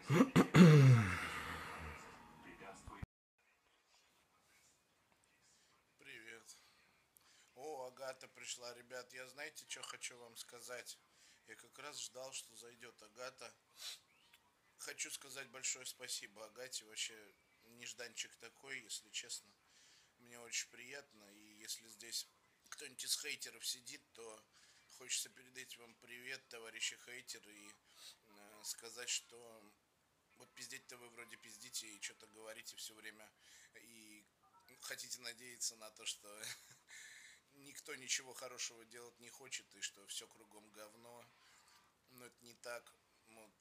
Привет. О, Агата пришла. Ребят, я знаете, что хочу вам сказать? Я как раз ждал, что зайдет Агата. Хочу сказать большое спасибо Агате. Вообще, нежданчик такой, если честно. Мне очень приятно. И если здесь кто-нибудь из хейтеров сидит, то хочется передать вам привет, товарищи хейтеры, и сказать, что вот пиздеть-то вы вроде пиздите и что-то говорите все время. И хотите надеяться на то, что никто ничего хорошего делать не хочет и что все кругом говно. Но это не так. Вот,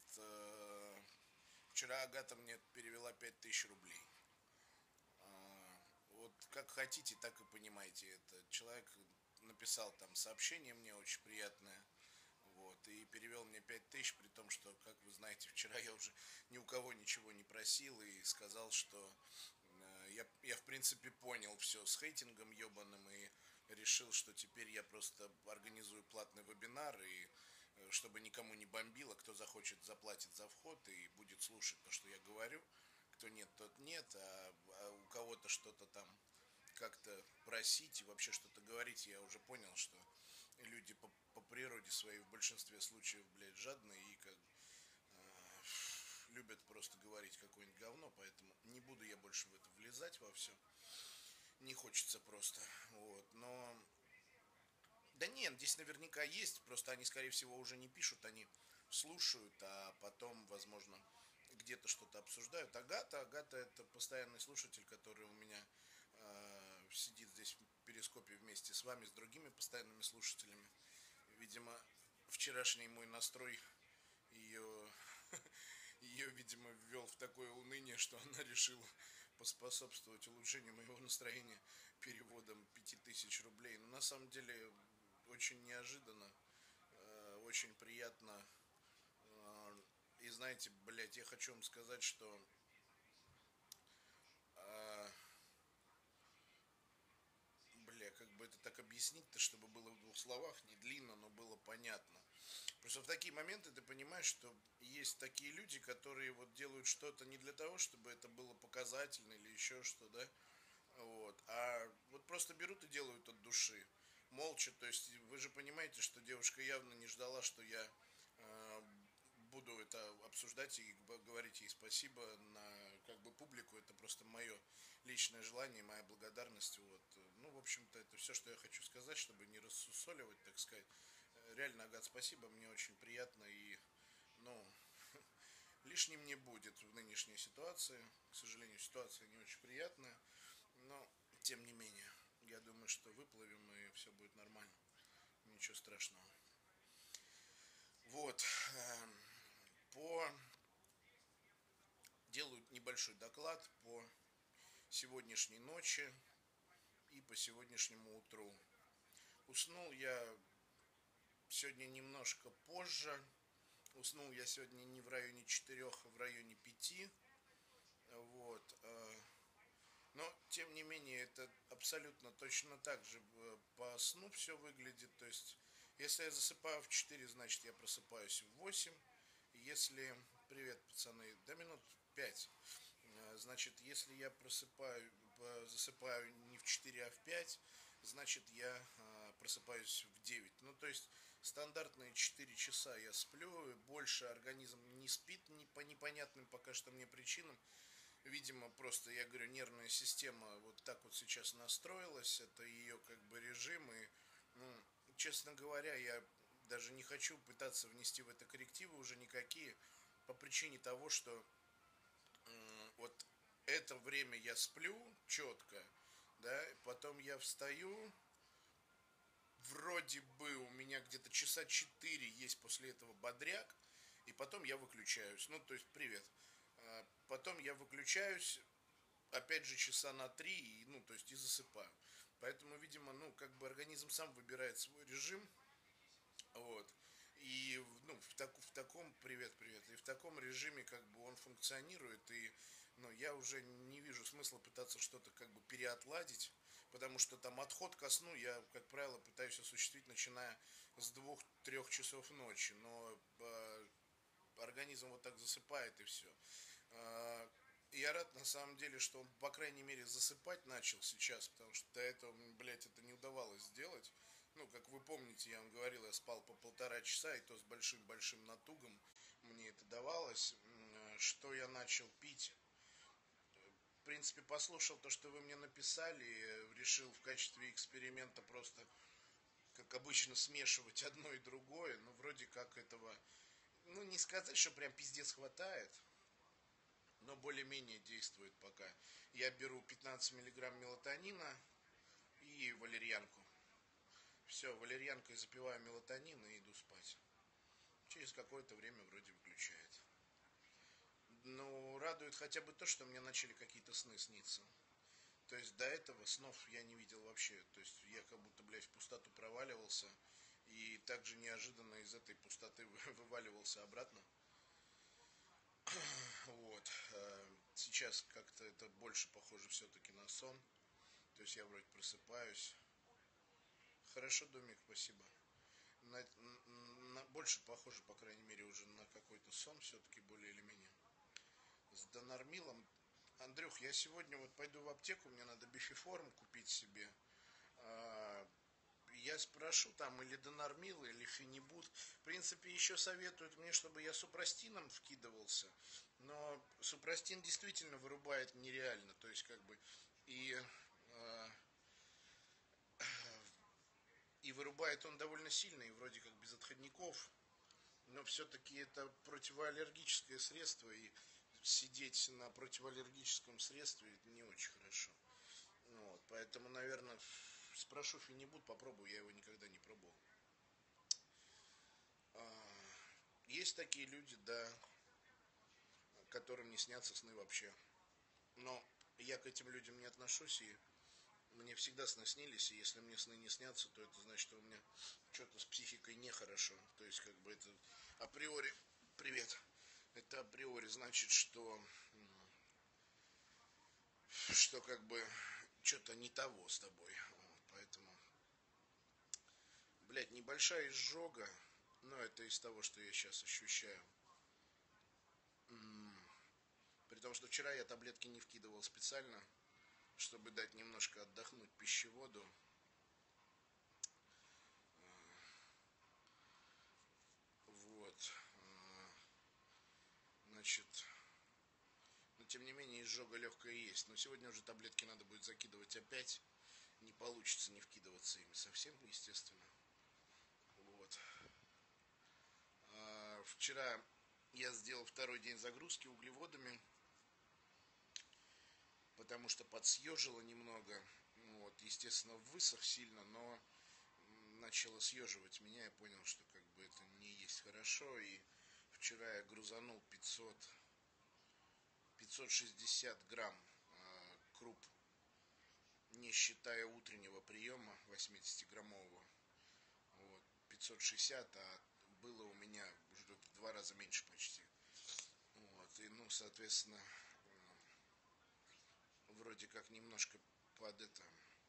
вчера Агата мне перевела 5000 рублей. Вот как хотите, так и понимаете это. Человек написал там сообщение мне очень приятное. Вот, и перевел мне 5000, при том, что, как вы знаете, вчера я уже ни у кого ничего не просил и сказал, что я в принципе понял все с хейтингом ебаным и решил, что теперь я просто организую платный вебинар и чтобы никому не бомбило, кто захочет заплатит за вход и будет слушать то, что я говорю, кто нет, тот нет, а у кого-то что-то там как-то просить и вообще что-то говорить, я уже понял, что люди по природе своей в большинстве случаев, блядь, жадные и как любят просто говорить какое-нибудь говно, поэтому не буду я больше в это влезать во все. Не хочется просто. Вот. Но да нет, здесь наверняка есть, просто они, скорее всего, уже не пишут, они слушают, а потом, возможно, где-то что-то обсуждают. Агата это постоянный слушатель, который у меня сидит здесь в перископе вместе с вами, с другими постоянными слушателями. Видимо, вчерашний мой настрой ее, ее, видимо, ввел в такое уныние, что она решила поспособствовать улучшению моего настроения переводом 5000 рублей. Но на самом деле очень неожиданно, очень приятно. И знаете, блядь, я хочу вам сказать, что бля, как бы это так объяснить-то, чтобы было в двух словах, не длинно, но было понятно. Просто в такие моменты ты понимаешь, что есть такие люди, которые вот делают что-то не для того, чтобы это было показательно или еще что, да, вот, а вот просто берут и делают от души, молча, то есть вы же понимаете, что девушка явно не ждала, что я э, буду это обсуждать и говорить ей спасибо на как бы публику. Это просто мое личное желание, моя благодарность. Вот. Ну, в общем-то, это все, что я хочу сказать, чтобы не рассусоливать, так сказать. Реально, Агат, спасибо, мне очень приятно и, ну, лишним не будет в нынешней ситуации. К сожалению, ситуация не очень приятная, но, тем не менее, я думаю, что выплывем и все будет нормально. Ничего страшного. Вот. По Делаю небольшой доклад по сегодняшней ночи и по сегодняшнему утру. Уснул я сегодня немножко позже. Уснул я сегодня не в районе 4, а в районе 5. Вот. Но, тем не менее, это абсолютно точно так же по сну все выглядит. То есть, если я засыпаю в 4, значит, я просыпаюсь в 8. Если... Привет, пацаны. До минут 5. Значит, если я засыпаю не в 4, а в 5, значит, я просыпаюсь в 9. Ну, то есть, стандартные 4 часа я сплю, больше организм не спит по непонятным пока что мне причинам. Видимо, просто, я говорю, нервная система вот так вот сейчас настроилась, это ее как бы режим, и, ну, честно говоря, я даже не хочу пытаться внести в это коррективы уже никакие, по причине того, что вот это время я сплю четко, да, потом я встаю, вроде бы у меня где-то часа 4 есть после этого бодряк, и потом я выключаюсь, ну, то есть, привет. Потом я выключаюсь, опять же, часа на 3, и, ну, то есть, и засыпаю. Поэтому, видимо, ну, как бы организм сам выбирает свой режим, вот. И, ну, в таком, привет, и в таком режиме, как бы, он функционирует, и, ну, я уже не вижу смысла пытаться что-то, как бы, переотладить, потому что там отход ко сну я, как правило, пытаюсь осуществить, начиная с 2-3 часов ночи, но организм вот так засыпает и все. Я рад на самом деле, что он, по крайней мере, засыпать начал сейчас, потому что до этого, блядь, это не удавалось сделать. Ну, как вы помните, я вам говорил, я спал по 1,5 часа, и то с большим-большим натугом мне это давалось. Что я начал пить? В принципе, послушал то, что вы мне написали, решил в качестве эксперимента просто, как обычно, смешивать одно и другое. Ну, вроде как этого, ну, не сказать, что прям пиздец хватает, но более-менее действует пока. Я беру 15 миллиграмм мелатонина и валерьянку. Все, валерьянкой запиваю мелатонин и иду спать. Через какое-то время вроде выключает. Ну, радует хотя бы то, что мне начали какие-то сны сниться. То есть до этого снов я не видел вообще. То есть я как будто, блядь, в пустоту проваливался. И также неожиданно из этой пустоты вываливался обратно. Вот. Сейчас как-то это больше похоже все-таки на сон. То есть я вроде просыпаюсь. Хорошо, Домик, спасибо. Больше похоже, по крайней мере, уже на какой-то сон все-таки более или менее. С донормилом. Андрюх, я сегодня вот пойду в аптеку, мне надо бифиформ купить себе. Я спрошу там или донормил, или фенибут. В принципе, еще советуют мне, чтобы я супрастином вкидывался. Но супрастин действительно вырубает нереально. То есть, как бы, и, э, и вырубает он довольно сильно, и вроде как без отходников. Но все-таки это противоаллергическое средство, и сидеть на противоаллергическом средстве это не очень хорошо. Вот, поэтому, наверное, спрошу фенибут, попробую, я его никогда не пробовал. Есть такие люди, да, которым не снятся сны вообще. Но я к этим людям не отношусь, и мне всегда сны снились, и если мне сны не снятся, то это значит, что у меня что-то с психикой нехорошо. То есть, как бы это априори... Привет. Это априори значит, что как бы что-то не того с тобой. Вот, поэтому, блядь, небольшая изжога, но это из того, что я сейчас ощущаю. При том, что вчера я таблетки не вкидывал специально, чтобы дать немножко отдохнуть пищеводу. Вот. Значит, но тем не менее изжога легкая есть. Но сегодня уже таблетки надо будет закидывать опять. Не получится не вкидываться ими совсем, естественно. Вот. Вчера я сделал второй день загрузки углеводами, потому что подсъежило немного. Вот, естественно, высох сильно, но начало съеживать меня. Я понял, что как бы это не есть хорошо. И вчера я грузанул 560 грамм круп, не считая утреннего приема 80-граммового. Вот, 560, а было у меня уже в 2 раза меньше почти. Вот, и, ну, соответственно, вроде как немножко под это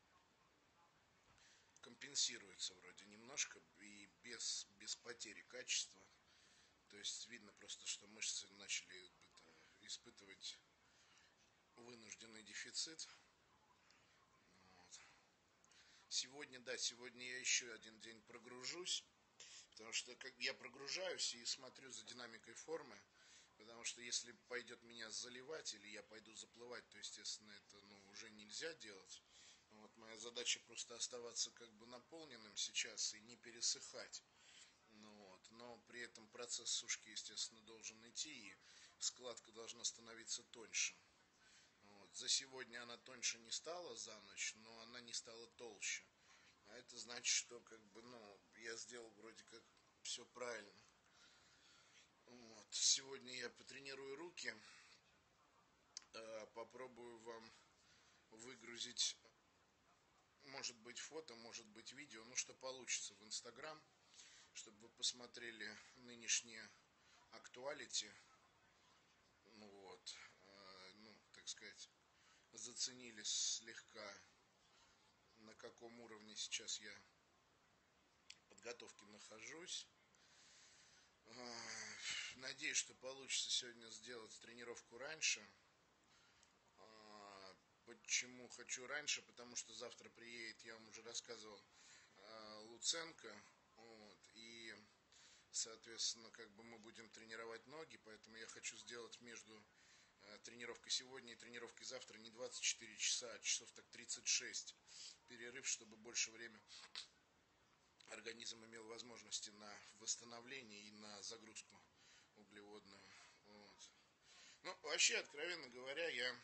компенсируется вроде немножко и без потери качества. То есть видно просто, что мышцы начали испытывать вынужденный дефицит. Вот. Сегодня, да, сегодня я еще один день прогружусь, потому что как я прогружаюсь и смотрю за динамикой формы, потому что если пойдет меня заливать или я пойду заплывать, то, естественно, это уже нельзя делать. Вот, моя задача просто оставаться как бы наполненным сейчас и не пересыхать. Ну, вот, но при этом процесс сушки, естественно, должен идти, и складка должна становиться тоньше. Вот. За сегодня она тоньше не стала за ночь, но она не стала толще. А это значит, что как бы, я сделал вроде как все правильно. Вот. Сегодня я потренирую руки, попробую вам выгрузить, может быть, фото, может быть, видео, что получится в Инстаграм, чтобы вы посмотрели нынешние актуалити, вот, так сказать, заценили слегка, на каком уровне сейчас я подготовки нахожусь. Надеюсь, что получится сегодня сделать тренировку раньше. Почему хочу раньше? Потому что завтра приедет, я вам уже рассказывал, Луценко. Вот, и, соответственно, как бы мы будем тренировать ноги, поэтому я хочу сделать между тренировкой сегодня и тренировкой завтра не 24 часа, а часов так 36 перерыв, чтобы больше времени организм имел возможности на восстановление и на загрузку углеводную. Вот. Ну, вообще, откровенно говоря,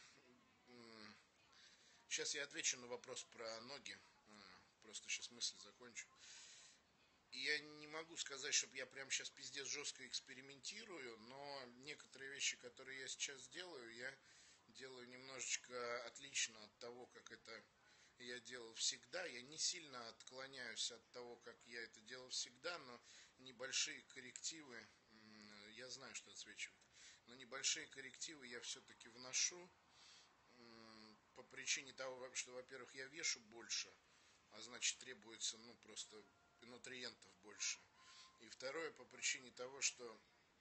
сейчас я отвечу на вопрос про ноги. Просто сейчас мысль закончу. И я не могу сказать, чтобы я прямо сейчас пиздец жестко экспериментирую, но некоторые вещи, которые я сейчас делаю, я делаю немножечко отлично от того, как это я делал всегда. Я не сильно отклоняюсь от того, как я это делал всегда, но небольшие коррективы, я знаю, что отсвечивает, но небольшие коррективы я все-таки вношу по причине того, что, во-первых, я вешу больше, а значит требуется, ну, просто нутриентов больше. И второе, по причине того, что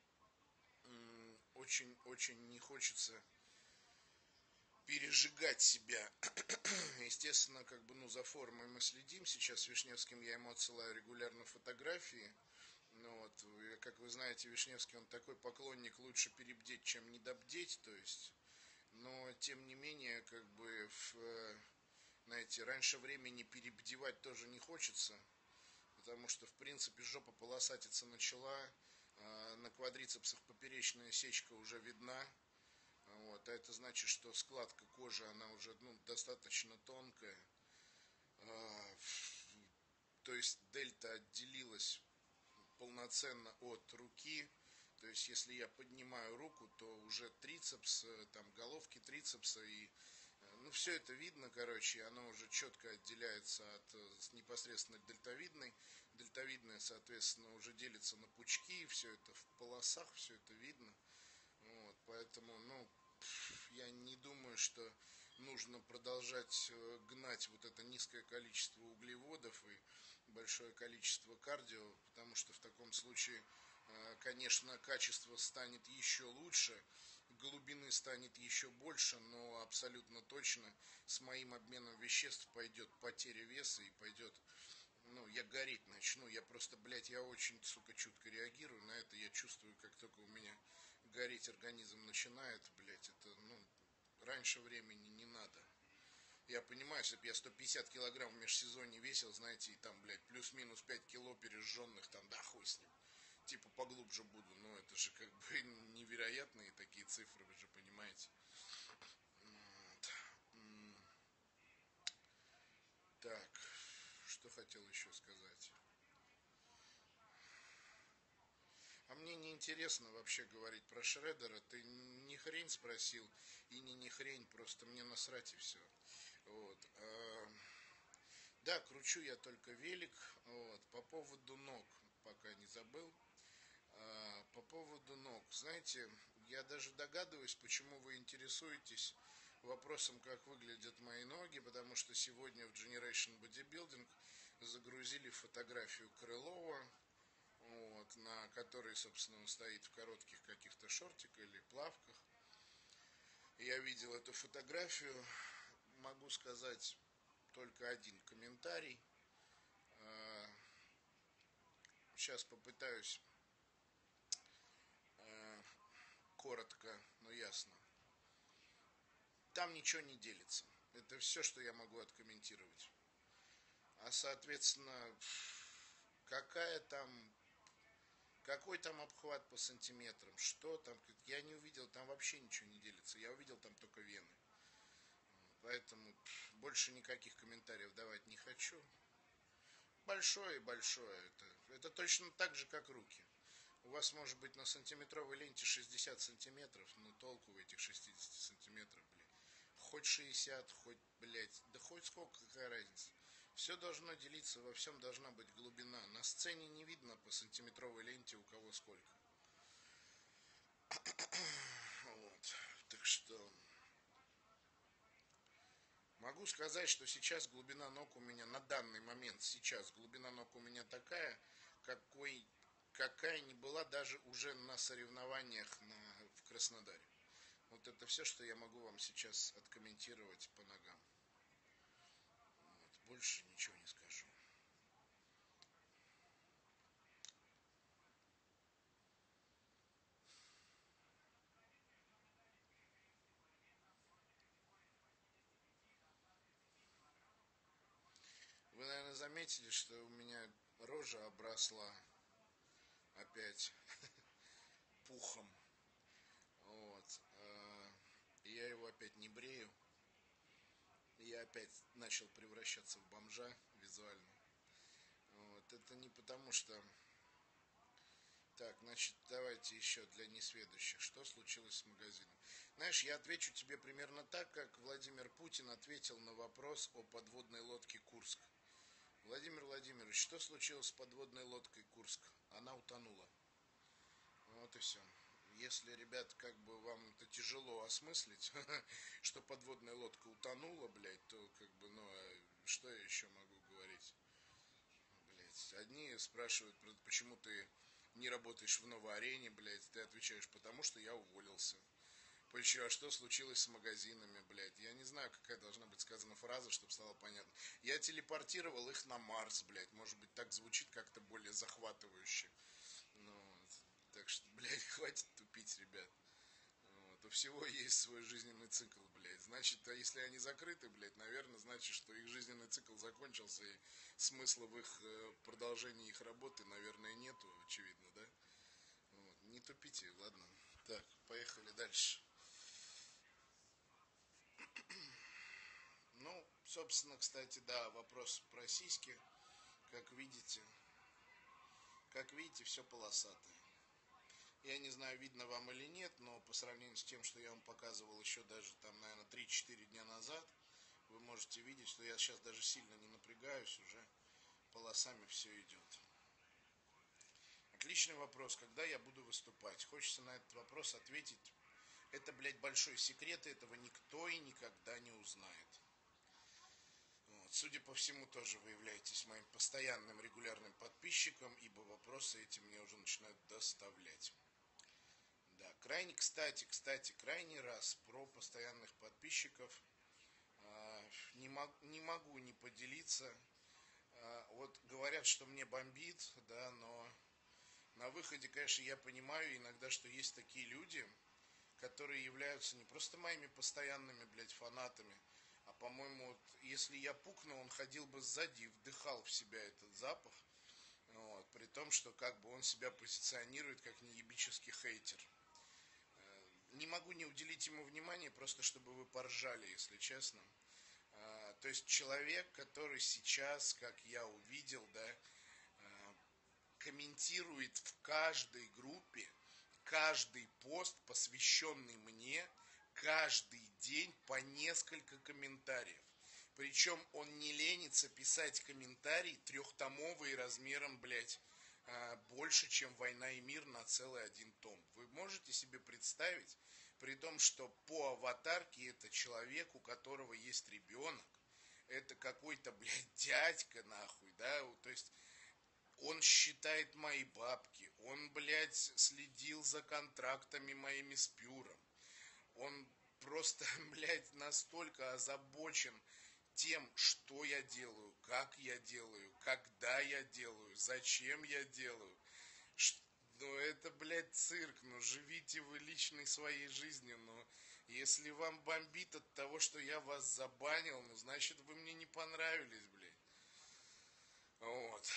очень-очень не хочется пережигать себя. Естественно, как бы, ну, за формой мы следим. Сейчас с Вишневским я ему отсылаю регулярно фотографии. Ну, вот, как вы знаете, Вишневский, он такой поклонник лучше перебдеть, чем недобдеть, то есть. Но, тем не менее, как бы, знаете, раньше времени перебдевать тоже не хочется, потому что, в принципе, жопа полосатиться начала, на квадрицепсах поперечная сечка уже видна, вот, а это значит, что складка кожи, она уже, ну, достаточно тонкая, то есть дельта отделилась полноценно от руки, то есть если я поднимаю руку, то уже трицепс, там головки трицепса и ну, все это видно, короче, оно уже четко отделяется от непосредственно дельтовидной. Дельтовидная, соответственно, уже делится на пучки, все это в полосах, все это видно. Вот, поэтому, ну, я не думаю, что нужно продолжать гнать вот это низкое количество углеводов и большое количество кардио, потому что в таком случае, конечно, качество станет еще лучше, глубины станет еще больше, но абсолютно точно с моим обменом веществ пойдет потеря веса и пойдет, ну, я гореть начну, я просто, блядь, я очень, сука, чутко реагирую на это, я чувствую, как только у меня гореть организм начинает, блядь, это, ну, раньше времени не надо. Я понимаю, если бы я 150 килограмм в межсезонье весил, знаете, и там, блядь, плюс-минус 5 кило пережженных, там, да хуй с ним. Типа поглубже буду, но это же как бы невероятные такие цифры, вы же понимаете. Вот. Так, что хотел еще сказать? А мне не интересно вообще говорить про Шредера. Ты не хрень спросил, и не хрень, просто мне насрать и все. Вот. Да, кручу я только велик. Вот. По поводу ног, пока не забыл. По поводу ног. Знаете, я даже догадываюсь, почему вы интересуетесь вопросом, как выглядят мои ноги, потому что сегодня в Generation Bodybuilding загрузили фотографию Крылова, вот, на которой, собственно, он стоит в коротких каких-то шортиках или плавках. Я видел эту фотографию, могу сказать только один комментарий. Сейчас попытаюсь коротко, но ясно. Там ничего не делится. Это все, что я могу откомментировать. А, соответственно, какая там, какой там обхват по сантиметрам, что там, я не увидел, там вообще ничего не делится. Я увидел там только вены. Поэтому больше никаких комментариев давать не хочу. Большое и большое. Это точно так же, как руки. У вас может быть на сантиметровой ленте 60 сантиметров, но толку в этих 60 сантиметрах, блядь. Хоть 60, хоть, блядь, да хоть сколько, какая разница. Все должно делиться, во всем должна быть глубина. На сцене не видно по сантиметровой ленте у кого сколько. Вот. Так что могу сказать, что сейчас глубина ног у меня, на данный момент, сейчас глубина ног у меня такая, какой какая ни была даже уже на соревнованиях в Краснодаре. Вот это все, что я могу вам сейчас откомментировать по ногам. Вот, больше ничего не скажу. Вы, наверное, заметили, что у меня рожа обросла опять пухом. Вот. Я его опять не брею. Я опять начал превращаться в бомжа визуально. Вот. Это не потому, что... Так, значит, давайте еще для несведущих. Что случилось с магазином? Знаешь, я отвечу тебе примерно так, как Владимир Путин ответил на вопрос о подводной лодке «Курск». Владимир Владимирович, что случилось с подводной лодкой «Курск»? Она утонула. Вот и все. Если, ребят, как бы вам это тяжело осмыслить, что подводная лодка утонула, блядь, то как бы, ну, что я еще могу говорить? Блядь, одни спрашивают, почему ты не работаешь в Новой Арене, блядь, ты отвечаешь, потому что я уволился. А что случилось с магазинами, блядь? Я не знаю, какая должна быть сказана фраза, чтобы стало понятно. Я телепортировал их на Марс, блядь. Может быть, так звучит как-то более захватывающе. Ну, вот. Так что, блядь, хватит тупить, ребят. Вот. У всего есть свой жизненный цикл, блядь. Значит, а если они закрыты, блядь, наверное, значит, что их жизненный цикл закончился, и смысла в их продолжении их работы, наверное, нету, очевидно, да? Вот. Не тупите, ладно. Так, поехали дальше. Ну, собственно, кстати, да, вопрос про сиськи. Как видите, все полосатое. Я не знаю, видно вам или нет, но по сравнению с тем, что я вам показывал еще даже там, наверное, 3-4 дня назад, вы можете видеть, что я сейчас даже сильно не напрягаюсь, уже полосами все идет. Отличный вопрос, когда я буду выступать. Хочется на этот вопрос ответить. Это, блядь, большой секрет, и этого никто и никогда не узнает. Вот. Судя по всему, тоже вы являетесь моим постоянным регулярным подписчиком, ибо вопросы эти мне уже начинают доставлять. Да, крайний раз про постоянных подписчиков не могу не поделиться. Вот говорят, что мне бомбит, да, но на выходе, конечно, я понимаю иногда, что есть такие люди, которые являются не просто моими постоянными, блядь, фанатами, а, по-моему, вот, если я пукну, он ходил бы сзади и вдыхал в себя этот запах, вот, при том, что как бы он себя позиционирует как неебический хейтер. Не могу не уделить ему внимания, просто чтобы вы поржали, если честно. То есть человек, который сейчас, как я увидел, да, комментирует в каждой группе каждый пост, посвященный мне, каждый день по несколько комментариев. Причем он не ленится писать комментарий трехтомовый размером, блядь, больше, чем «Война и мир» на целый один том. Вы можете себе представить, при том, что по аватарке это человек, у которого есть ребенок, это какой-то, блядь, дядька, нахуй, да, то есть он считает мои бабки, он, блядь, следил за контрактами моими с Пюром, он просто, блядь, настолько озабочен тем, что я делаю, как я делаю, когда я делаю, зачем я делаю. Ну, это, блядь, цирк, ну, живите вы личной своей жизнью, но если вам бомбит от того, что я вас забанил, ну, значит, вы мне не понравились, блядь. Вот.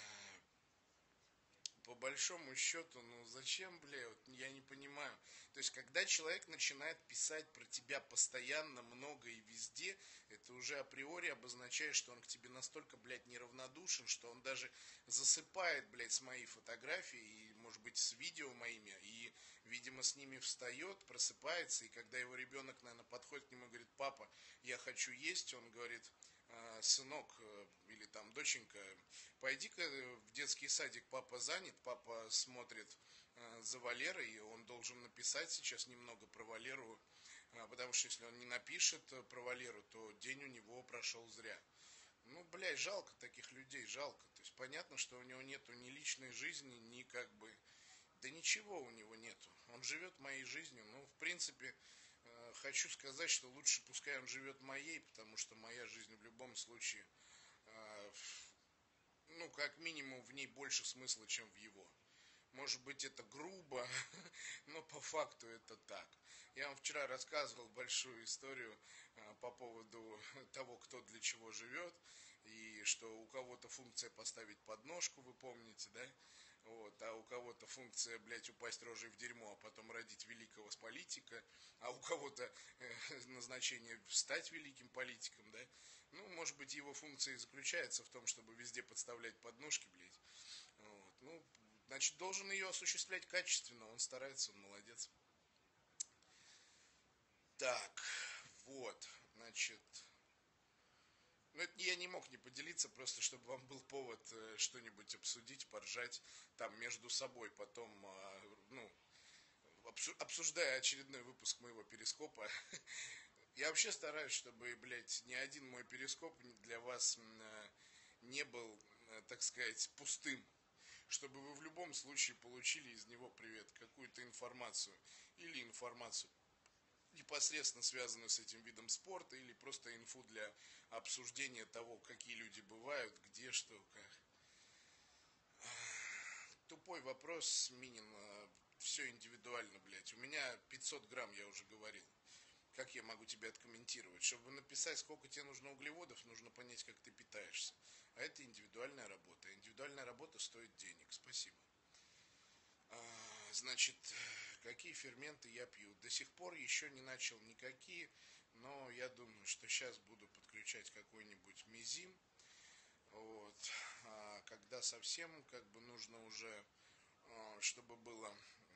По большому счету, ну зачем, бля, вот я не понимаю. То есть, когда человек начинает писать про тебя постоянно, много и везде, это уже априори обозначает, что он к тебе настолько, блядь, неравнодушен, что он даже засыпает, блядь, с моей фотографией, и, может быть, с видео моими, и, видимо, с ними встает, просыпается, и когда его ребенок, наверное, подходит к нему и говорит: папа, я хочу есть, он говорит: сынок или там доченька, пойди-ка в детский садик, папа занят, папа смотрит за Валерой, и он должен написать сейчас немного про Валеру, потому что если он не напишет про Валеру, то день у него прошел зря. Ну, блядь, жалко таких людей, жалко. То есть понятно, что у него нету ни личной жизни, ни как бы... Да ничего у него нету. Он живет моей жизнью. Ну, в принципе, хочу сказать, что лучше пускай он живет моей, потому что моя жизнь в любом случае, э, ну, как минимум, в ней больше смысла, чем в его. Может быть, это грубо, но по факту это так. Я вам вчера рассказывал большую историю по поводу того, кто для чего живет, и что у кого-то функция поставить подножку, вы помните, да? Вот, а у кого-то функция, блядь, упасть рожей в дерьмо, а потом родить великого политика, а у кого-то назначение стать великим политиком, да? Ну, может быть, его функция и заключается в том, чтобы везде подставлять подножки, блядь. Вот. Ну, значит, должен ее осуществлять качественно. Он старается, он молодец. Так, вот, значит, ну, это я не мог не поделиться, просто чтобы вам был повод что-нибудь обсудить, поржать там между собой потом, ну, обсуждая очередной выпуск моего перископа. Я вообще стараюсь, чтобы, блядь, ни один мой перископ для вас не был, так сказать, пустым. Чтобы вы в любом случае получили из него привет, какую-то информацию. Или информацию непосредственно связанную с этим видом спорта, или просто инфу для обсуждения того, какие люди бывают, где, что, как. Тупой вопрос, Минин, все индивидуально, блядь. У меня 500 грамм, я уже говорил. Как я могу тебе откомментировать? Чтобы написать, сколько тебе нужно углеводов, нужно понять, как ты питаешься. А это индивидуальная работа. Индивидуальная работа стоит денег. Спасибо. Значит, какие ферменты я пью? До сих пор еще не начал никакие, но я думаю, что сейчас буду подключать какой-нибудь мизим. Вот. А когда совсем как бы нужно уже, чтобы было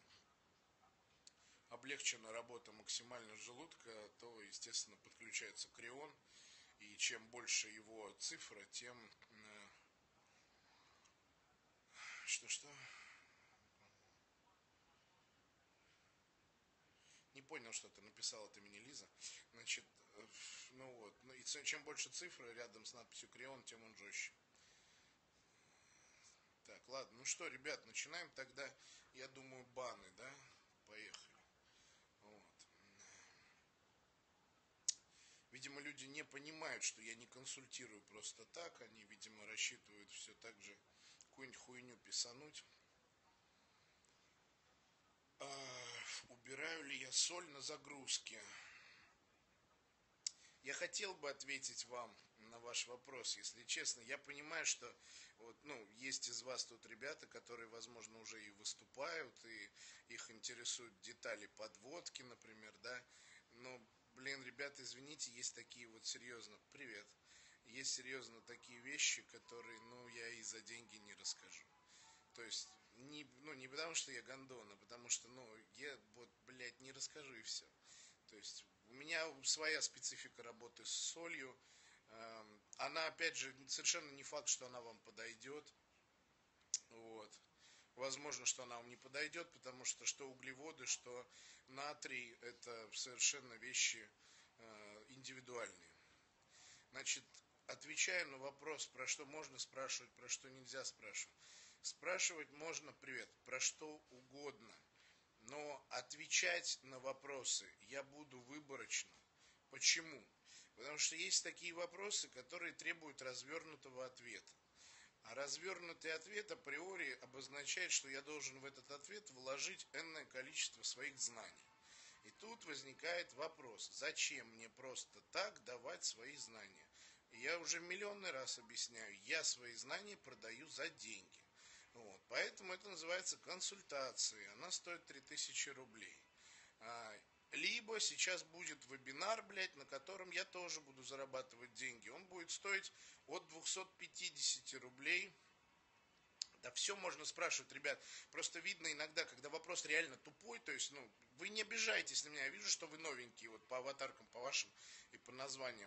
облегчена работа максимально желудка, то, естественно, подключается крион. И чем больше его цифра, тем... Что-что? Не понял, что ты написал от имени Лиза. Значит, ну вот. Ну и чем больше цифры рядом с надписью Крион, тем он жестче. Так, ладно. Ну что, ребят, начинаем тогда, я думаю, баны, да? Поехали. Вот. Видимо, люди не понимают, что я не консультирую просто так. Они, видимо, рассчитывают все так же какую-нибудь хуйню писануть. Убираю ли я соль на загрузке? Я хотел бы ответить вам на ваш вопрос, если честно. Я понимаю, что вот, ну, есть из вас тут ребята, которые, возможно, уже и выступают, и их интересуют детали подводки, например, да. Но, блин, ребята, извините, есть такие вот серьезно, привет, есть серьезно такие вещи, которые, ну, я и за деньги не расскажу. То есть, не, ну, не потому что я гондон, а потому что, ну, я вот, блядь, не расскажу и все. То есть у меня своя специфика работы с солью. Она, опять же, совершенно не факт, что она вам подойдет. Вот. Возможно, что она вам не подойдет, потому что углеводы, что натрий, это совершенно вещи индивидуальные. Значит, отвечая на вопрос, про что можно спрашивать, про что нельзя спрашивать. Спрашивать можно, привет, про что угодно. Но отвечать на вопросы я буду выборочно. Почему? Потому что есть такие вопросы, которые требуют развернутого ответа. А развернутый ответ априори обозначает, что я должен в этот ответ вложить энное количество своих знаний. И тут возникает вопрос, зачем мне просто так давать свои знания? И я уже миллионный раз объясняю, я свои знания продаю за деньги. Вот, поэтому это называется консультацией. Она стоит 3000 рублей. Либо сейчас будет вебинар, блядь, на котором я тоже буду зарабатывать деньги. Он будет стоить от 250 рублей. Да все можно спрашивать, ребят. Просто видно иногда, когда вопрос реально тупой, то есть, ну, вы не обижайтесь на меня. Я вижу, что вы новенькие, вот по аватаркам, по вашим и по названиям.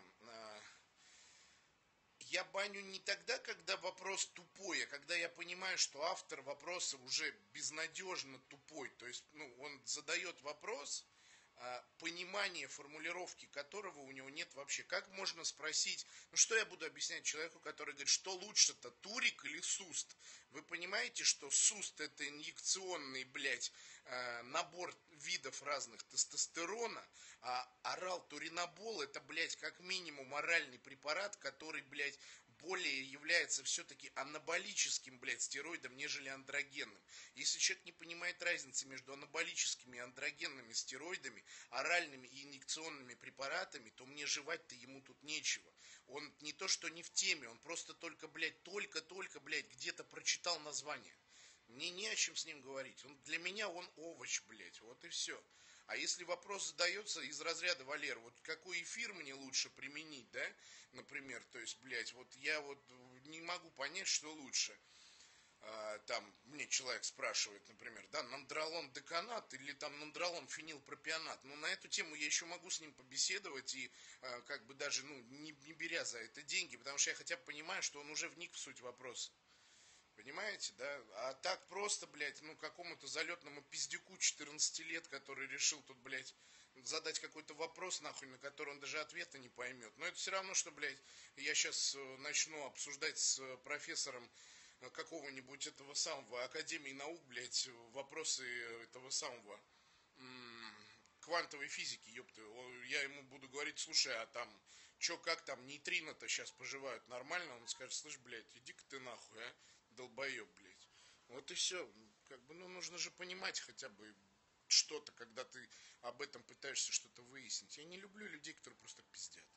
Я баню не тогда, когда вопрос тупой, а когда я понимаю, что автор вопроса уже безнадежно тупой. То есть, ну, он задает вопрос, понимание формулировки которого у него нет вообще. Как можно спросить, ну что я буду объяснять человеку, который говорит, что лучше-то, Турик или Суст? Вы понимаете, что Суст это инъекционный, блядь, набор видов разных тестостерона, а орал-туринабол это, блядь, как минимум оральный препарат, который, блядь, более является все-таки анаболическим, блядь, стероидом, нежели андрогенным. Если человек не понимает разницы между анаболическими и андрогенными стероидами, оральными и инъекционными препаратами, то мне жевать-то ему тут нечего. Он не то, что не в теме, он просто только, блядь, только, блядь, где-то прочитал название. Мне не о чем с ним говорить. Для меня он овощ, блядь, вот и все. А если вопрос задается из разряда, Валер, вот какой эфир мне лучше применить, да, например, то есть, блядь, вот я вот не могу понять, что лучше. Там мне человек спрашивает, например, да, нандролон деканат или там нандролон фенилпропионат. Ну, на эту тему я еще могу с ним побеседовать и как бы даже, ну, не беря за это деньги, потому что я хотя бы понимаю, что он уже вник в суть вопроса. Понимаете, да? А так просто, блядь, ну, какому-то залетному пиздюку 14 лет, который решил тут, блядь, задать какой-то вопрос, нахуй, на который он даже ответа не поймет. Но это все равно, что, блядь, я сейчас начну обсуждать с профессором какого-нибудь этого самого Академии наук, блядь, вопросы этого самого квантовой физики, ёпты. Я ему буду говорить, слушай, а там, чё, как там, нейтрино-то сейчас поживают нормально? Он скажет, слышь, блядь, иди-ка ты нахуй, а, долбоёб, блядь. Вот и все. Как бы, ну, нужно же понимать хотя бы что-то, когда ты об этом пытаешься что-то выяснить. Я не люблю людей, которые просто пиздят.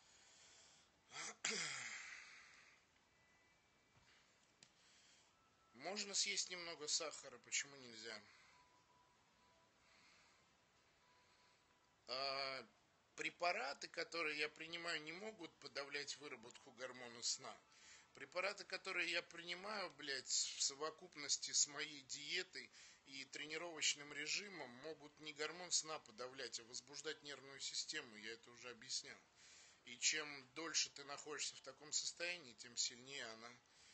Можно съесть немного сахара, почему нельзя? Препараты, которые я принимаю, не могут подавлять выработку гормона сна. Препараты, которые я принимаю, блядь, в совокупности с моей диетой и тренировочным режимом, могут не гормон сна подавлять, а возбуждать нервную систему. Я это уже объяснял. И чем дольше ты находишься в таком состоянии, тем сильнее она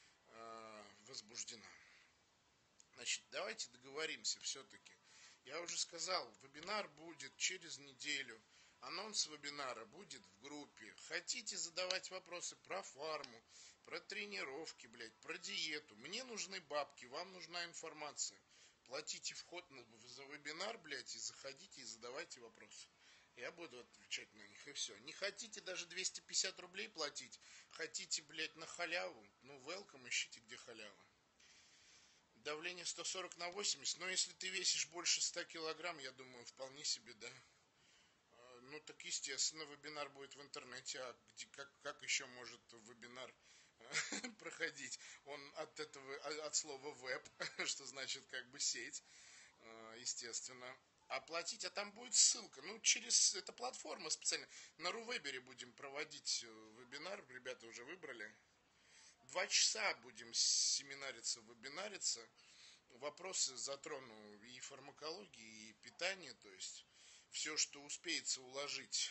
возбуждена. Значит, давайте договоримся все-таки. Я уже сказал, вебинар будет через неделю. Анонс вебинара будет в группе. Хотите задавать вопросы про фарму, про тренировки, блядь, про диету. Мне нужны бабки, вам нужна информация. Платите вход за вебинар, блядь, и заходите и задавайте вопросы. Я буду отвечать на них, и все. Не хотите даже 250 рублей платить, хотите, блядь, на халяву, ну, welcome, ищите, где халява. Давление 140/80, но если ты весишь больше 100 килограмм, я думаю, вполне себе, да. Ну, так, естественно, вебинар будет в интернете, а как еще может вебинар проходить? Он от слова веб, что значит как бы сеть, естественно. Оплатить, а там будет ссылка. Ну, через эту платформу специально. На Рувебере будем проводить вебинар, ребята уже выбрали. 2 часа будем семинариться, вебинариться. Вопросы затрону и фармакологии, и питания, то есть все, что успеется уложить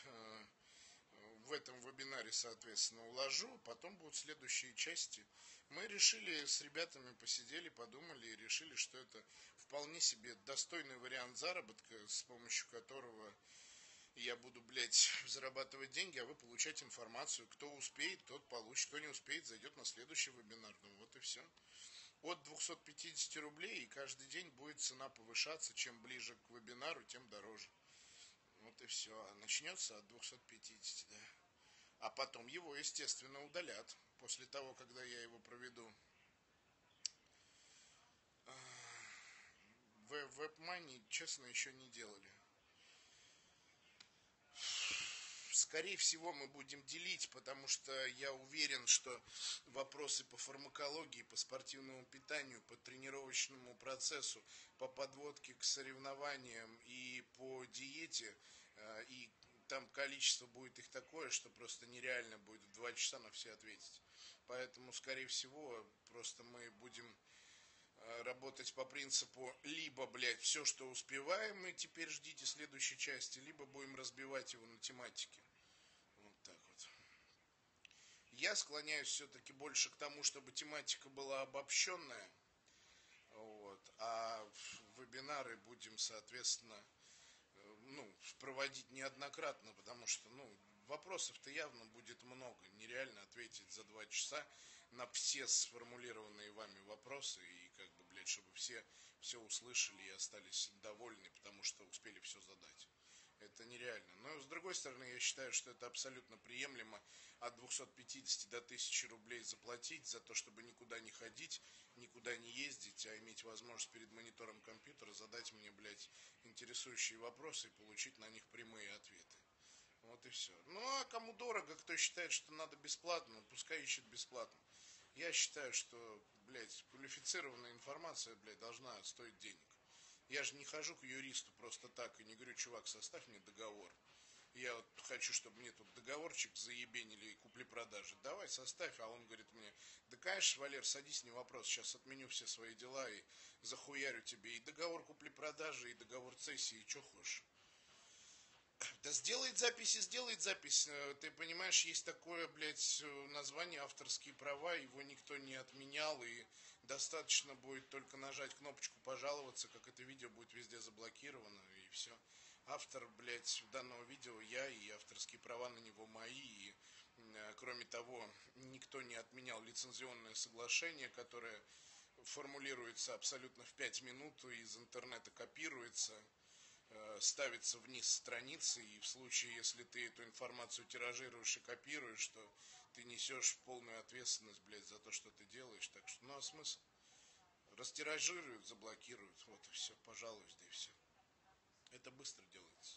в этом вебинаре, соответственно, уложу, потом будут следующие части. Мы решили с ребятами, посидели, подумали и решили, что это вполне себе достойный вариант заработка, с помощью которого я буду, блядь, зарабатывать деньги, а вы получать информацию. Кто успеет, тот получит. Кто не успеет, зайдет на следующий вебинар. Ну вот и все. От 250 рублей, и каждый день будет цена повышаться. Чем ближе к вебинару, тем дороже. Вот и все. А начнется от 250, да. А потом его, естественно, удалят. После того, когда я его проведу. WebMoney, честно, еще не делали. Скорее всего, мы будем делить, потому что я уверен, что вопросы по фармакологии, по спортивному питанию, по тренировочному процессу, по подводке к соревнованиям и по диете, и там количество будет их такое, что просто нереально будет в 2 часа на все ответить. Поэтому, скорее всего, просто мы будем работать по принципу либо, блядь, все, что успеваем, и теперь ждите следующей части, либо будем разбивать его на тематике. Вот так вот. Я склоняюсь все-таки больше к тому, чтобы тематика была обобщенная. Вот, а вебинары будем, соответственно, ну, проводить неоднократно, потому что, ну, вопросов-то явно будет много. Нереально ответить за 2 часа на все сформулированные вами вопросы и как бы, блядь, чтобы все услышали и остались довольны, потому что успели все задать. Это нереально. Но с другой стороны, я считаю, что это абсолютно приемлемо от 250 до 1000 рублей заплатить за то, чтобы никуда не ходить, никуда не ездить, а иметь возможность перед монитором компьютера задать мне, блядь, интересующие вопросы и получить на них прямые ответы. Вот и все. Ну, а кому дорого, кто считает, что надо бесплатно, пускай ищет бесплатно. Я считаю, что, блядь, квалифицированная информация, блядь, должна стоить денег. Я же не хожу к юристу просто так и не говорю, чувак, составь мне договор. Я вот хочу, чтобы мне тут договорчик заебенили и купли-продажи. Давай, составь. А он говорит мне, да, конечно, Валер, садись, не вопрос. Сейчас отменю все свои дела и захуярю тебе и договор купли-продажи, и договор цессии, и что хочешь. Да сделает запись. Ты понимаешь, есть такое, блядь, название авторские права, его никто не отменял, и достаточно будет только нажать кнопочку пожаловаться, как это видео будет везде заблокировано, и все. Автор, блядь, данного видео я, и авторские права на него мои, и кроме того, никто не отменял лицензионное соглашение, которое формулируется абсолютно в 5 минут, из интернета копируется, ставится вниз страницы, и в случае, если ты эту информацию тиражируешь и копируешь, то ты несешь полную ответственность, блядь, за то, что ты делаешь. Так что, ну а смысл? Растиражируют, заблокируют, вот и все, пожалуйста, да и все. Это быстро делается.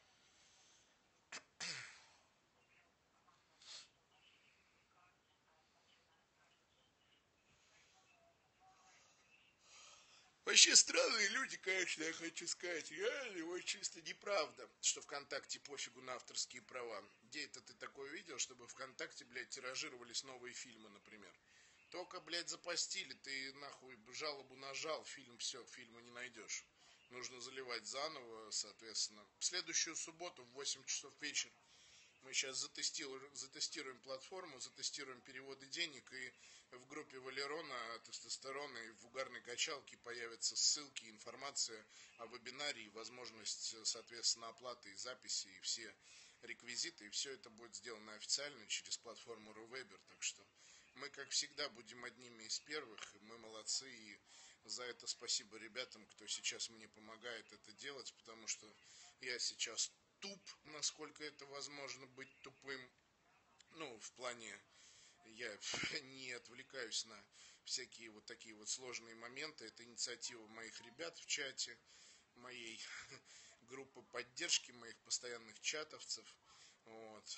Вообще странные люди, конечно, я хочу сказать. Реально, вот чисто неправда, что ВКонтакте пофигу на авторские права. Где это ты такое видел, чтобы ВКонтакте, блядь, тиражировались новые фильмы, например? Только, блядь, запостили, ты нахуй жалобу нажал, фильм, все, фильма не найдешь. Нужно заливать заново, соответственно. В следующую субботу в 8 часов вечера мы сейчас затестируем платформу, затестируем переводы денег, и в группе Валерона тестостерона и в угарной качалке появятся ссылки, информация о вебинаре и возможность, соответственно, оплаты и записи, и все реквизиты, и все это будет сделано официально через платформу RuWeber, так что мы, как всегда, будем одними из первых, мы молодцы, и за это спасибо ребятам, кто сейчас мне помогает это делать, потому что я сейчас туп, насколько это возможно быть тупым. Ну, в плане, я не отвлекаюсь на всякие вот такие вот сложные моменты. Это инициатива моих ребят в чате, моей группы поддержки, моих постоянных чатовцев. Вот.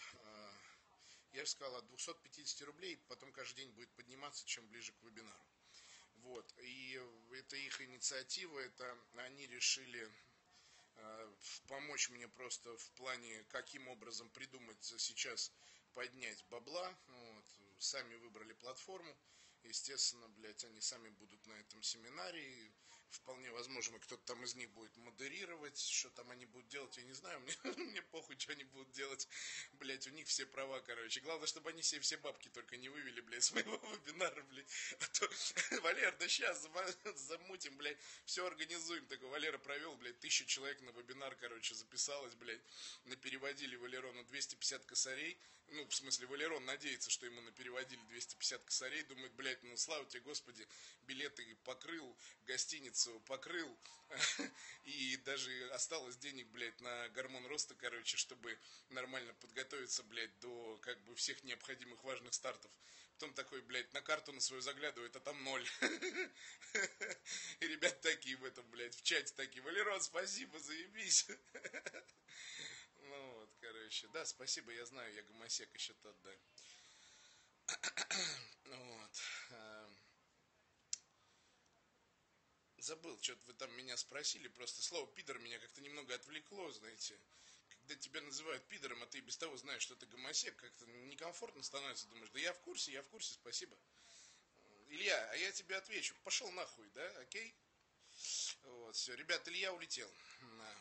Я же сказал, от 250 рублей, потом каждый день будет подниматься, чем ближе к вебинару. Вот. И это их инициатива, это они решили помочь мне просто в плане, каким образом придумать сейчас поднять бабла. Вот. Сами выбрали платформу. Естественно, блядь, они сами будут на этом семинаре. Вполне возможно, кто-то там из них будет модерировать. Что там они будут делать, я не знаю. Мне похуй, что они будут делать. Блядь, у них все права, короче. Главное, чтобы они себе все бабки только не вывели, блядь, с моего вебинара, блядь. А то, Валер, да сейчас замутим, блядь. Все организуем. Такой, Валера провел, блядь, 1000 человек на вебинар, короче, записалось, блядь. Напереводили Валерону 250 косарей. Ну, в смысле, Валерон надеется, что ему напереводили 250 косарей. Думает, блядь, ну, слава тебе, Господи, билеты покрыл, гостиницу покрыл. И даже осталось денег, блядь, на гормон роста, короче, чтобы нормально подготовиться, блядь, до, как бы, всех необходимых важных стартов. Потом такой, блядь, на карту на свою заглядывает, а там 0. И ребят такие в этом, блядь, в чате такие, Валерон, спасибо, заебись. Ну вот, короче, да, спасибо, я знаю, я гомосек еще тот, да. Вот. Забыл, что-то вы там меня спросили, просто слово пидор меня как-то немного отвлекло, знаете. Когда тебя называют пидором, а ты без того знаешь, что ты гомосек, как-то некомфортно становится, думаешь, да я в курсе, спасибо. Илья, а я тебе отвечу, пошел нахуй, да, окей? Вот, все, ребят, Илья улетел. Да.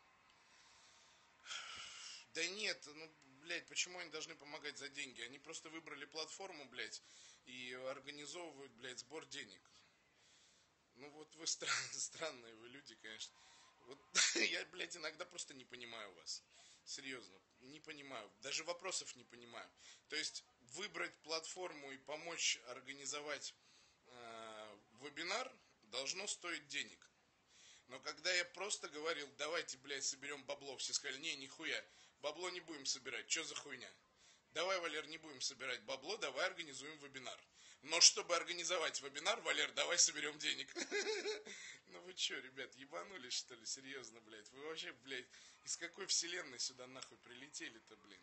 Да нет, ну, блядь, почему они должны помогать за деньги? Они просто выбрали платформу, блядь, и организовывают, блядь, сбор денег. Ну вот вы странные вы люди, конечно. Вот я, блядь, иногда просто не понимаю вас. Серьезно, не понимаю. Даже вопросов не понимаю. То есть выбрать платформу и помочь организовать вебинар должно стоить денег. Но когда я просто говорил, давайте, блядь, соберем бабло, все сказали, не, нихуя, бабло не будем собирать, что за хуйня? Давай, Валер, не будем собирать бабло, давай организуем вебинар. Но чтобы организовать вебинар, Валер, давай соберем денег. Ну вы что, ребят, ебанулись, что ли? Серьезно, блядь? Вы вообще, блядь, из какой вселенной сюда нахуй прилетели-то, блин?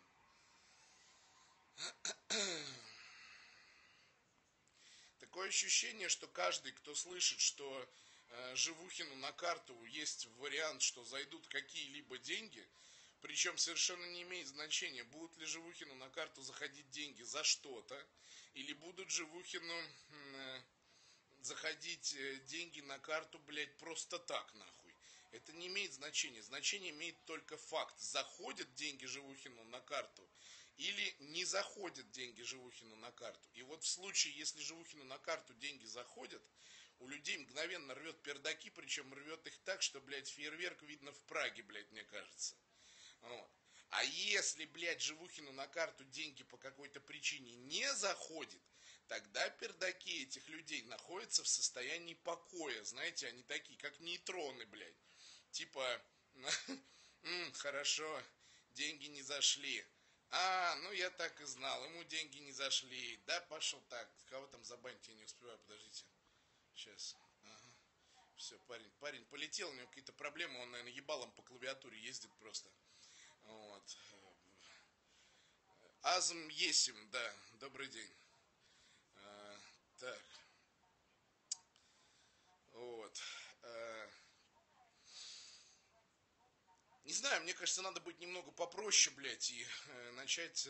Такое ощущение, что каждый, кто слышит, что Живухину на карту есть вариант, что зайдут какие-либо деньги, причем совершенно не имеет значения, будут ли Живухину на карту заходить деньги за что-то, или будут Живухину заходить деньги на карту, блядь, просто так, нахуй. Это не имеет значения. Значение имеет только факт. Заходят деньги Живухину на карту или не заходят деньги Живухину на карту. И вот в случае, если Живухину на карту деньги заходят, у людей мгновенно рвет пердаки, причем рвет их так, что, блядь, фейерверк видно в Праге, блядь, мне кажется. Вот. А если, блядь, Живухину на карту деньги по какой-то причине не заходит, тогда пердаки этих людей находятся в состоянии покоя. Знаете, они такие, как нейтроны, блядь. Типа, хорошо, деньги не зашли. Ну я так и знал, ему деньги не зашли. Да, пошел так. Кого там забанить, я не успеваю, подождите. Сейчас. Ага. Все, парень полетел, у него какие-то проблемы, он, наверное, ебалом по клавиатуре ездит просто. Вот. Азм Есим, да, добрый день. Так, вот. Не знаю, мне кажется, надо быть немного попроще, блядь, и начать,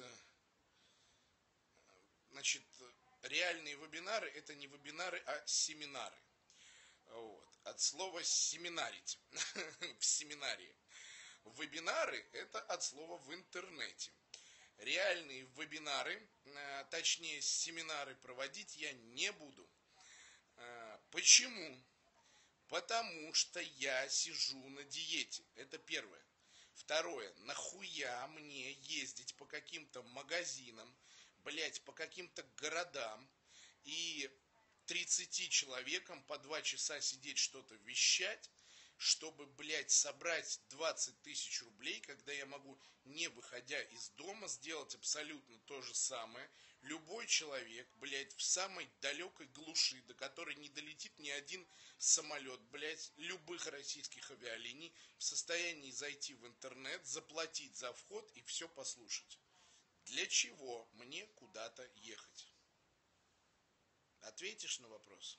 значит, реальные вебинары, это не вебинары, а семинары. Вот. От слова семинарить, в семинарии. Вебинары это от слова в интернете. Реальные вебинары, точнее семинары проводить я не буду. Почему? Потому что я сижу на диете. Это первое. Второе. Нахуя мне ездить по каким-то магазинам, блять, по каким-то городам и 30 человекам по 2 часа сидеть что-то вещать, чтобы, блядь, собрать 20 тысяч рублей, когда я могу, не выходя из дома, сделать абсолютно то же самое. Любой человек, блядь, в самой далекой глуши, до которой не долетит ни один самолет, блядь, любых российских авиалиний, в состоянии зайти в интернет, заплатить за вход и все послушать. Для чего мне куда-то ехать? Ответишь на вопрос?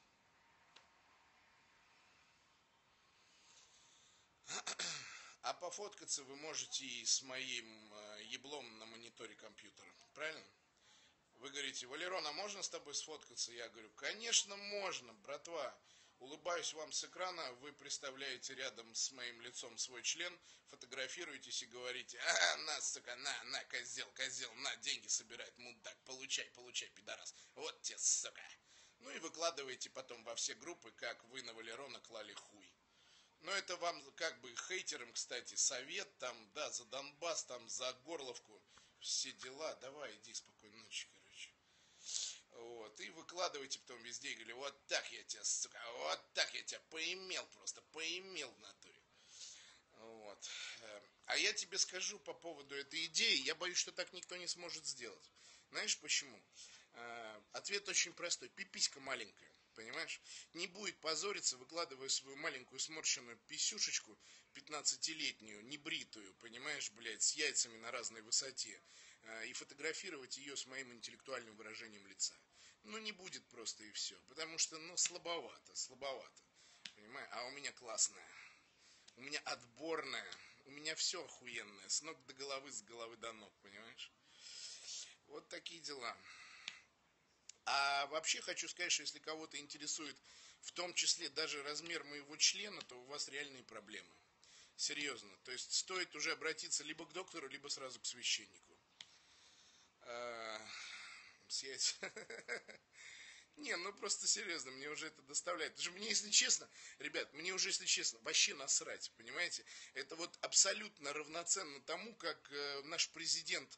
А пофоткаться вы можете и с моим еблом на мониторе компьютера. Правильно? Вы говорите, Валерон, а можно с тобой сфоткаться? Я говорю, конечно можно, братва. Улыбаюсь вам с экрана, вы представляете рядом с моим лицом свой член, фотографируетесь и говорите, на, сука, на, козел, на, деньги собирает, мудак, получай, пидорас, вот тебе, сука. Ну и выкладываете потом во все группы, как вы на Валерона клали хуй. Но это вам как бы хейтерам, кстати, совет там, да, за Донбасс, там, за Горловку, все дела, давай, иди, спокойной ночи, короче. Вот, и выкладывайте потом везде, и говорю, вот так я тебя, сука, вот так я тебя поимел просто, поимел в натуре. Вот. А я тебе скажу по поводу этой идеи, я боюсь, что так никто не сможет сделать. Знаешь почему? Ответ очень простой, пиписька маленькая. Понимаешь? Не будет позориться, выкладывая свою маленькую сморщенную писюшечку 15-летнюю, небритую, понимаешь, блядь, с яйцами на разной высоте, и фотографировать ее с моим интеллектуальным выражением лица. Ну, не будет просто и все, потому что, ну, слабовато, понимаешь? А у меня классная, у меня отборная, у меня все охуенное, с ног до головы, с головы до ног, понимаешь? Вот такие дела. А вообще хочу сказать, что если кого-то интересует в том числе даже размер моего члена, то у вас реальные проблемы. Серьезно. То есть стоит уже обратиться либо к доктору, либо сразу к священнику. Съесть. Не, ну просто серьезно, мне уже это доставляет. Даже мне, если честно, ребят, мне уже, если честно, вообще насрать, понимаете? Это вот абсолютно равноценно тому, как наш президент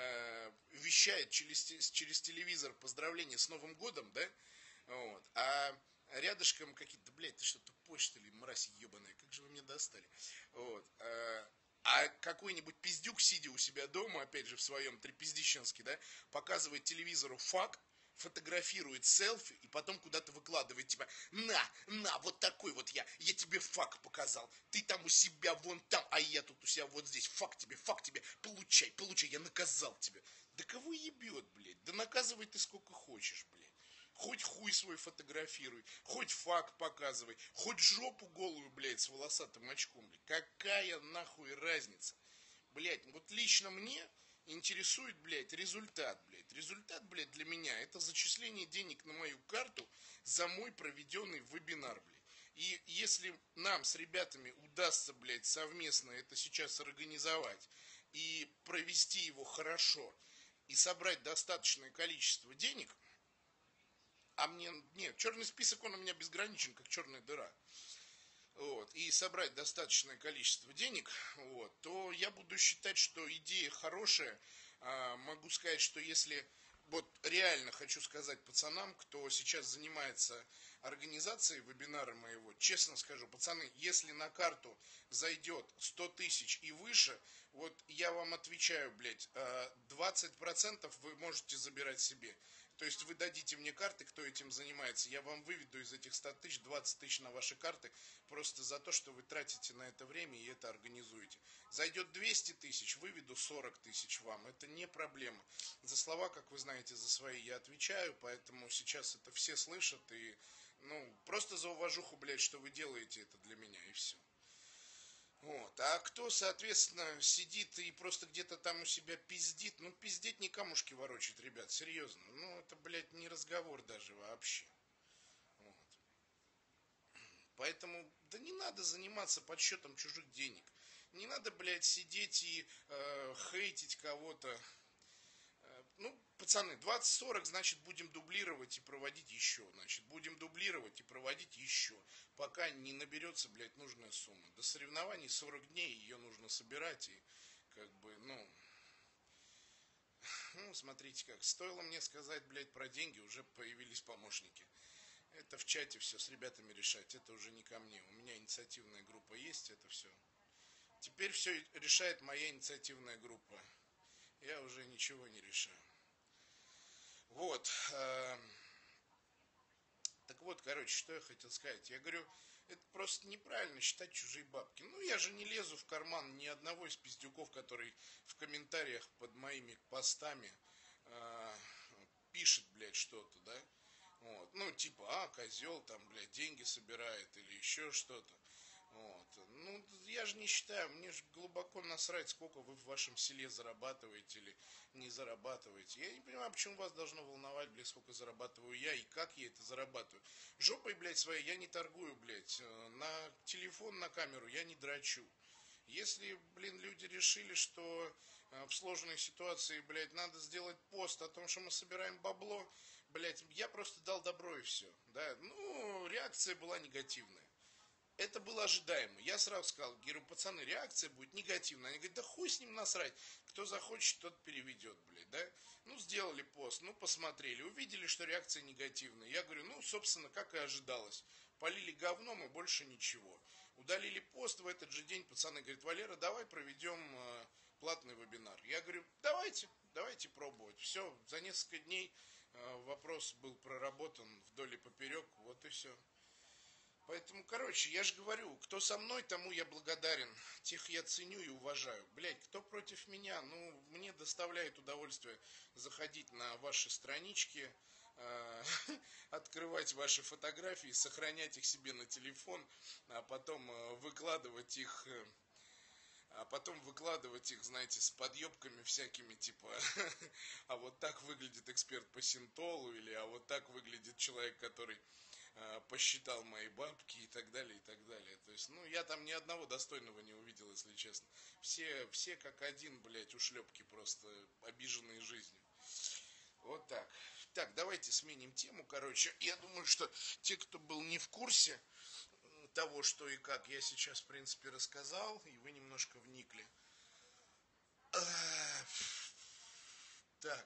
вещает через телевизор поздравления с Новым годом, да? Вот. А рядышком какие-то, блядь, ты что, тупой, что ли, мразь ебаная, как же вы меня достали? Вот. А какой-нибудь пиздюк, сидя у себя дома, опять же, в своем трепиздищенске, да, показывает телевизору факт, фотографирует селфи и потом куда-то выкладывает, типа, вот такой вот я тебе факт показал, ты там у себя вон там, а я тут у себя вот здесь, факт тебе, получай, я наказал тебя. Да кого ебет, блядь, да наказывай ты сколько хочешь, блядь. Хоть хуй свой фотографируй, хоть факт показывай, хоть жопу голую, блядь, с волосатым очком, блядь. Какая нахуй разница? Блядь, вот лично мне интересует, блядь, результат, блядь. Результат, блядь, для меня это зачисление денег на мою карту за мой проведенный вебинар, блядь. И если нам с ребятами удастся, блядь, совместно это сейчас организовать и провести его хорошо, и собрать достаточное количество денег, а мне, нет, черный список, он у меня безграничен, как черная дыра, вот, и собрать достаточное количество денег, вот, то я буду считать, что идея хорошая. Могу сказать, что если вот реально хочу сказать пацанам, кто сейчас занимается организацией вебинара моего, честно скажу, пацаны, если на карту зайдет 100 тысяч и выше, вот я вам отвечаю, блядь, 20% вы можете забирать себе. То есть вы дадите мне карты, кто этим занимается, я вам выведу из этих 100 тысяч 20 тысяч на ваши карты, просто за то, что вы тратите на это время и это организуете. Зайдет 200 тысяч, выведу 40 тысяч вам, это не проблема. За слова, как вы знаете, за свои я отвечаю, поэтому сейчас это все слышат, и, ну, просто за уважуху, блядь, что вы делаете это для меня, и все. Вот. А кто, соответственно, сидит и просто где-то там у себя пиздит, ну, пиздеть не камушки ворочать, ребят, серьезно. Ну, это, блядь, не разговор даже вообще. Вот. Поэтому, да не надо заниматься подсчетом чужих денег. Не надо, блядь, сидеть и хейтить кого-то. Ну, пацаны, 20-40, значит, будем дублировать и проводить еще. Значит, будем дублировать и проводить еще. Пока не наберется, блядь, нужная сумма. До соревнований 40 дней, ее нужно собирать. И, как бы, ну, смотрите как. Стоило мне сказать, блядь, про деньги, уже появились помощники. Это в чате все с ребятами решать. Это уже не ко мне. У меня инициативная группа есть, это все. Теперь все решает моя инициативная группа. Я уже ничего не решаю. Вот. Так вот, короче, что я хотел сказать. Я говорю, это просто неправильно считать чужие бабки. Ну, я же не лезу в карман ни одного из пиздюков, который в комментариях под моими постами пишет, блядь, что-то, да? Вот. Ну, типа, козел там, блядь, деньги собирает или еще что-то. Вот. Ну, я же не считаю, мне же глубоко насрать, сколько вы в вашем селе зарабатываете или не зарабатываете. Я не понимаю, почему вас должно волновать, блядь, сколько зарабатываю я и как я это зарабатываю. Жопой, блядь, своей я не торгую, блядь. На телефон, на камеру я не драчу. Если, блин, люди решили, что в сложной ситуации, блядь, надо сделать пост о том, что мы собираем бабло, блядь, я просто дал добро и все. Да? Ну, реакция была негативная. Это было ожидаемо. Я сразу сказал, говорю, пацаны, реакция будет негативная. Они говорят, да хуй с ним насрать. Кто захочет, тот переведет, блядь, да? Ну, сделали пост, ну, посмотрели, увидели, что реакция негативная. Я говорю, ну, собственно, как и ожидалось. Полили говном и больше ничего. Удалили пост в этот же день. Пацаны говорят, Валера, давай проведем платный вебинар. Я говорю, давайте пробовать. Все, за несколько дней вопрос был проработан вдоль и поперек. Вот и все. Поэтому, короче, я же говорю, кто со мной, тому я благодарен. Тех я ценю и уважаю. Блять, кто против меня, ну, мне доставляет удовольствие заходить на ваши странички, открывать ваши фотографии, сохранять их себе на телефон, а потом выкладывать их знаете, с подъебками всякими, типа, а вот так выглядит эксперт по синтолу, или а вот так выглядит человек, который посчитал мои бабки и так далее, и так далее. То есть, ну, я там ни одного достойного не увидел, если честно. Все как один, блядь, ушлепки просто, обиженные жизнью. Вот так. Так, давайте сменим тему, короче. Я думаю, что те, кто был не в курсе того, что и как, я сейчас, в принципе, рассказал, и вы немножко вникли. Так.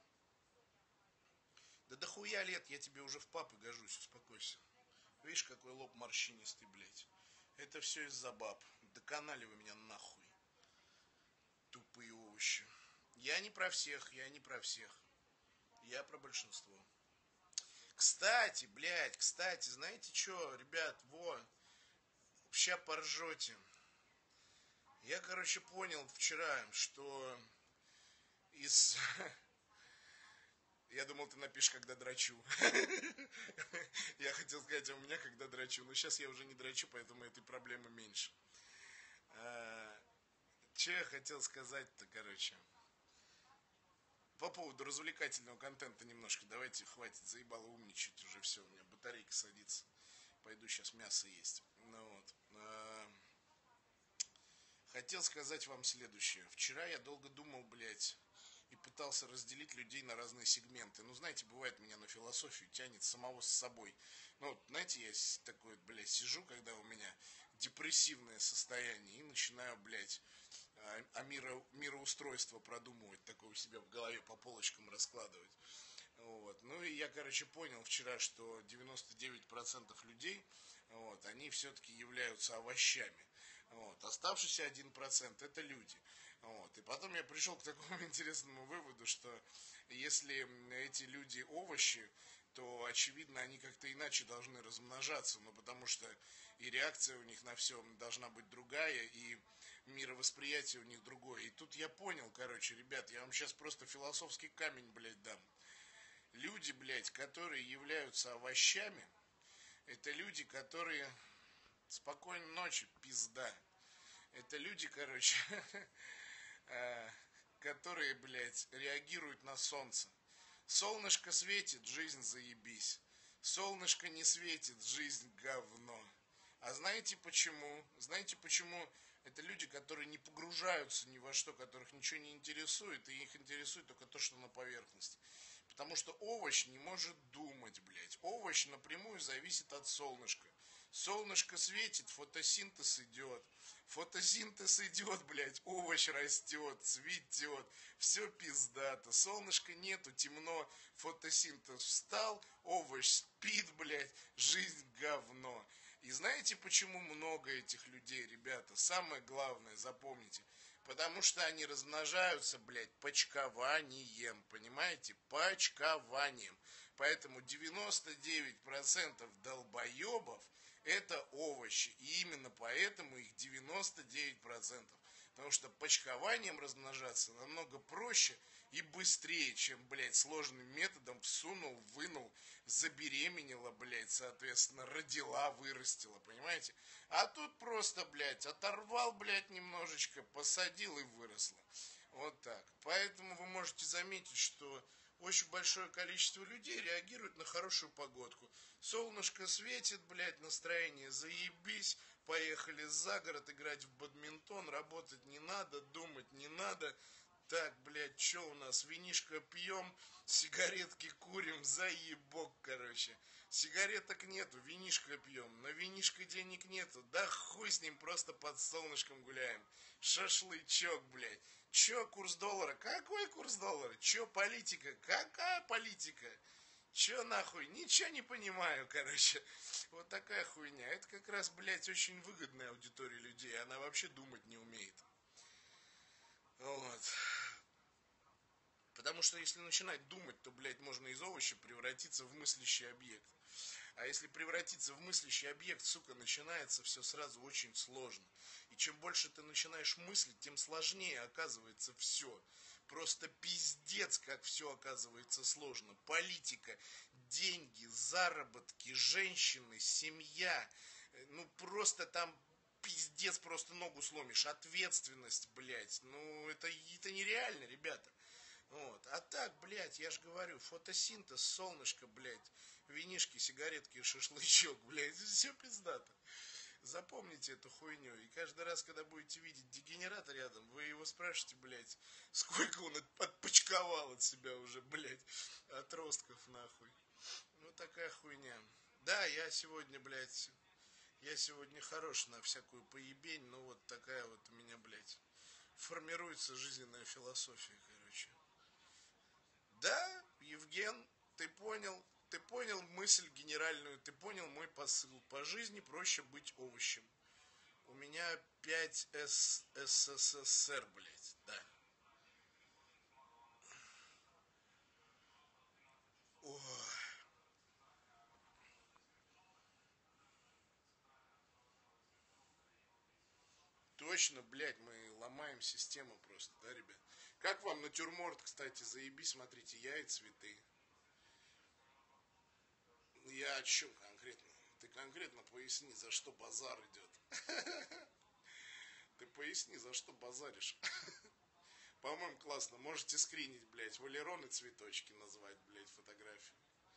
Да дохуя лет, я тебе уже в папы гожусь, успокойся. Видишь, какой лоб морщинистый, блядь. Это все из-за баб. Доконали вы меня нахуй. Тупые овощи. Я не про всех, я не про всех. Я про большинство. Кстати, блядь, кстати, знаете что, ребят, ща поржете. Я, короче, понял вчера, что из... Я думал, ты напишешь, когда дрочу. Я хотел сказать, а у меня когда дрочу. Но сейчас я уже не дрочу, поэтому этой проблемы меньше. Че я хотел сказать-то, короче. По поводу развлекательного контента немножко. Давайте, хватит, заебало умничать уже все. У меня батарейка садится. Пойду сейчас мясо есть. Ну вот. Хотел сказать вам следующее. Вчера я долго думал, блядь, и пытался разделить людей на разные сегменты. Ну, знаете, бывает, меня на философию тянет самого с собой. Ну, вот, знаете, я такой, блядь, сижу, когда у меня депрессивное состояние, и начинаю, блядь, мироустройство продумывать, такое у себя в голове по полочкам раскладывать. Вот. Ну и я, короче, понял вчера, что 99% людей, вот, они все-таки являются овощами. Вот. Оставшийся 1% это люди. Вот. И потом я пришел к такому интересному выводу, что если эти люди овощи, то, очевидно, они как-то иначе должны размножаться, ну, потому что и реакция у них на все должна быть другая, и мировосприятие у них другое. И тут я понял, короче, ребят, я вам сейчас просто философский камень, блядь, дам. Люди, блядь, которые являются овощами, это люди, которые... Спокойной ночи, пизда. Это люди, короче, которые, блядь, реагируют на солнце. Солнышко светит, жизнь заебись. Солнышко не светит, жизнь говно. А знаете почему? Знаете почему? Это люди, которые не погружаются ни во что, которых ничего не интересует, и их интересует только то, что на поверхности. Потому что овощ не может думать, блядь. Овощ напрямую зависит от солнышка. Солнышко светит, фотосинтез идет. Фотосинтез идет, блядь, овощ растет, цветет. Все пиздато. Солнышка нету, темно, фотосинтез встал, овощ спит, блядь, жизнь говно. И знаете, почему много этих людей, ребята? Самое главное, запомните. Потому что они размножаются, блядь, почкованием, понимаете? Почкованием. Поэтому 99% долбоебов это овощи. И именно поэтому их 99%. Потому что почкованием размножаться намного проще и быстрее, чем, блядь, сложным методом всунул, вынул, забеременела, блядь, соответственно, родила, вырастила, понимаете? А тут просто, блядь, оторвал, блядь, немножечко, посадил и выросла. Вот так. Поэтому вы можете заметить, что очень большое количество людей реагирует на хорошую погодку. Солнышко светит, блядь, настроение заебись. Поехали за город играть в бадминтон. Работать не надо, думать не надо. Так, блядь, что у нас? Винишко пьем, сигаретки курим, заебок, короче. Сигареток нету, винишко пьем. На винишко денег нету. Да хуй с ним, просто под солнышком гуляем. Шашлычок, блядь. Че курс доллара? Какой курс доллара? Че политика? Какая политика? Че нахуй? Ничего не понимаю, короче. Вот такая хуйня. Это как раз, блядь, очень выгодная аудитория людей. Она вообще думать не умеет. Вот. Потому что если начинать думать, то, блядь, можно из овоща превратиться в мыслящий объект. А если превратиться в мыслящий объект, сука, начинается все сразу очень сложно. И чем больше ты начинаешь мыслить, тем сложнее оказывается все. Просто пиздец, как все оказывается сложно. Политика, деньги, заработки, женщины, семья. Ну, просто там пиздец, просто ногу сломишь. Ответственность, блядь. Ну, это нереально, ребята. Вот. А так, блядь, я же говорю, фотосинтез, солнышко, блядь, винишки, сигаретки, шашлычок, блядь, все пиздато. Запомните эту хуйню. И каждый раз, когда будете видеть дегенерата рядом, вы его спрашиваете, блядь, сколько он отпочковал от себя уже, блядь, отростков, нахуй. Ну, такая хуйня. Да, я сегодня хорош на всякую поебень, но вот такая вот у меня, блядь, формируется жизненная философия, короче. Да, Евген, ты понял мысль генеральную, ты понял мой посыл. По жизни проще быть овощем. У меня 5 СССР, блядь, да. Ой, точно, блядь, мы ломаем систему просто, да, ребят? Как вам натюрморт, кстати, заебись, смотрите, я и цветы. Я о чем конкретно? Ты конкретно поясни, за что базар идет. Ты поясни, за что базаришь. По-моему, классно. Можете скринить, блядь, валерон и цветочки назвать, блядь, фотографию.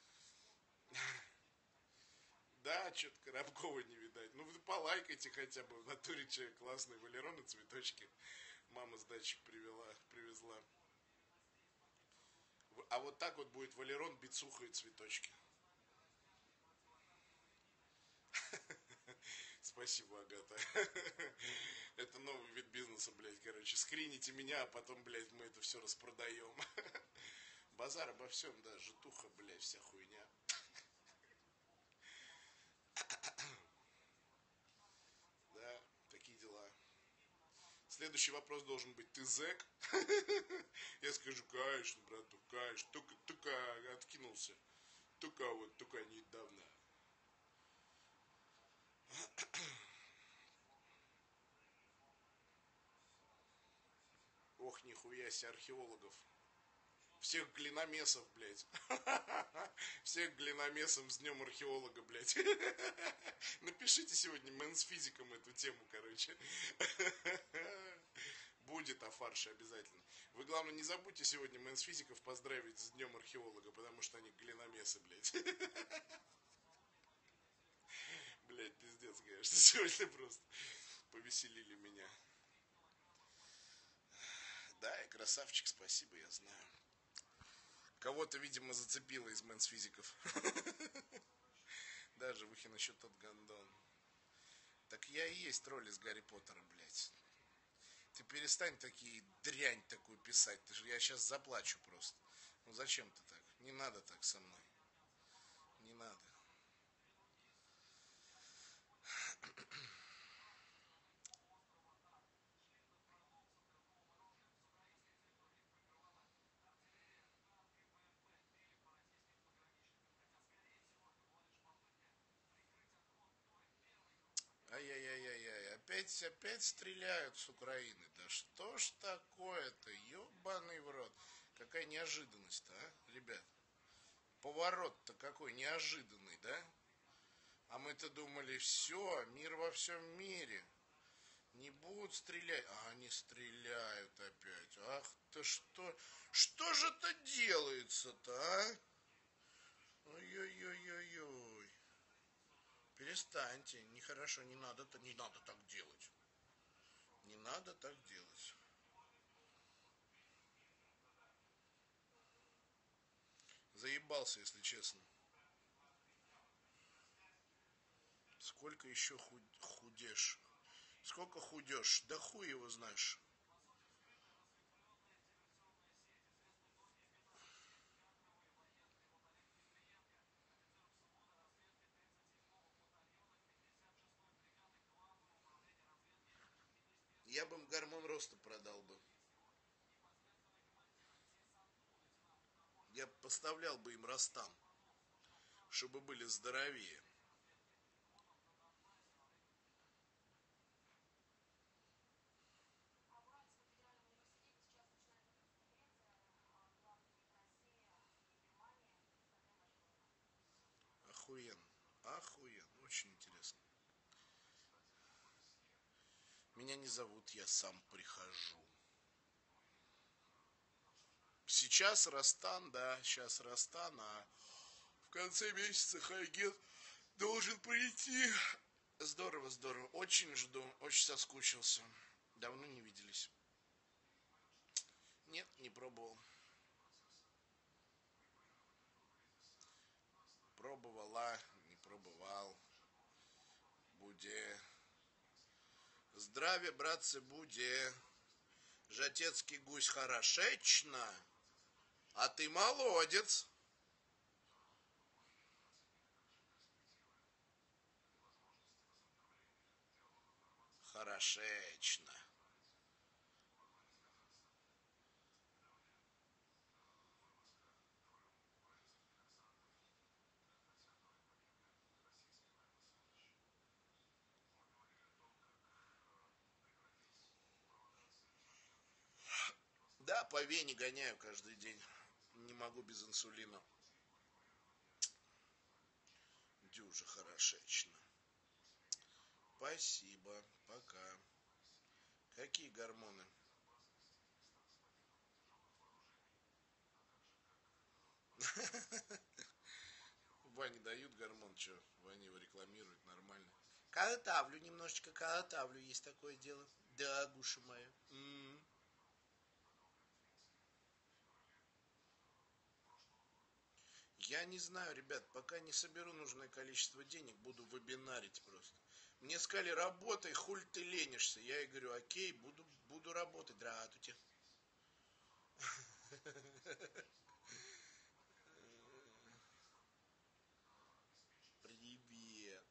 Да, что-то Коробкова не видать. Ну, вы полайкайте хотя бы. В натуре человек классный. Валерон и цветочки. Мама с дачи привезла. А вот так вот будет валерон, бицуха и цветочки. Спасибо, Агата. Это новый вид бизнеса, блядь, короче. Скрините меня, а потом, блядь, мы это все распродаем. Базар обо всем, да, житуха, блядь, вся хуйня. Да, такие дела. Следующий вопрос должен быть: ты зэк? Я скажу: конечно, брату, конечно. Только откинулся. Только недавно. Ох, нихуя себе археологов. Всех глиномесов, блядь. Всех глиномесов с днем археолога, блядь. Напишите сегодня мэнс-физикам эту тему, короче. Будет о фарше обязательно. Вы, главное, не забудьте сегодня мэнс-физиков поздравить с днем археолога, потому что они глиномесы, блядь. Блядь, пиздец, конечно. Сегодня просто повеселили меня. Да, и красавчик, спасибо, я знаю. Кого-то, видимо, зацепило из мэнс-физиков. Даже Вухин еще тот гандон. Так я и есть тролль из Гарри Поттера, блядь. Ты перестань такие дрянь такую писать. Я сейчас заплачу просто. Ну зачем ты так? Не надо так со мной. Не надо. Ай-яй-яй-яй-яй. Опять стреляют с Украины. Да что ж такое-то? Ёбаный в рот. Какая неожиданность-то, а, ребят? Поворот-то какой неожиданный, да? А мы-то думали, все, мир во всем мире. Не будут стрелять. А они стреляют опять. Ах ты что? Что же это делается-то, а? Ой-ой-ой-ой-ой. Перестаньте. Нехорошо, не надо так делать. Не надо так делать. Заебался, если честно. Сколько еще худешь? Сколько худешь? Да хуй его знаешь. Я бы им гормон роста продал бы. Я поставлял бы им Растан, чтобы были здоровее. Охуенно. Охуенно. Очень интересно. Меня не зовут, я сам прихожу. Сейчас Растан, да, сейчас Растан, а в конце месяца Хайген должен прийти Здорово, здорово. Очень жду, очень соскучился. Давно не виделись. Нет, не пробовал. Пробовала, не пробовал. Буде. Здравия, братцы, буде. Жатецкий гусь хорошечно, а ты молодец. Хорошечно. Да, по вене гоняю каждый день. Не могу без инсулина. Дюжа хорошечно. Спасибо. Пока. Какие гормоны? Ване дают гормон, что? Ване его рекламируют нормально. Каротавлю немножечко, каротавлю, есть такое дело. Да, гуша моя. Я не знаю, ребят, пока не соберу нужное количество денег, буду вебинарить просто. Мне сказали, работай, хуль ты ленишься. Я и говорю, окей, буду работать. Здравствуйте. Привет.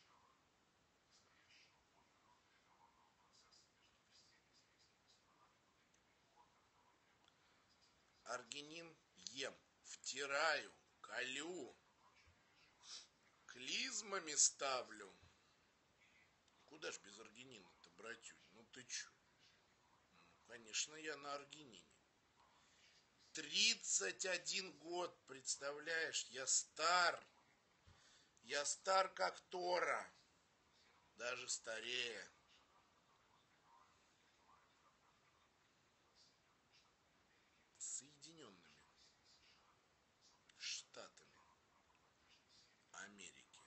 Аргинин ем, втираю, колю, клизмами ставлю. Куда ж без аргинина-то, братюнь? Ну ты чё? Конечно, я на аргинине. 31 год, представляешь? Я стар. Я стар, как Тора. Даже старее. Соединенными Штатами Америки.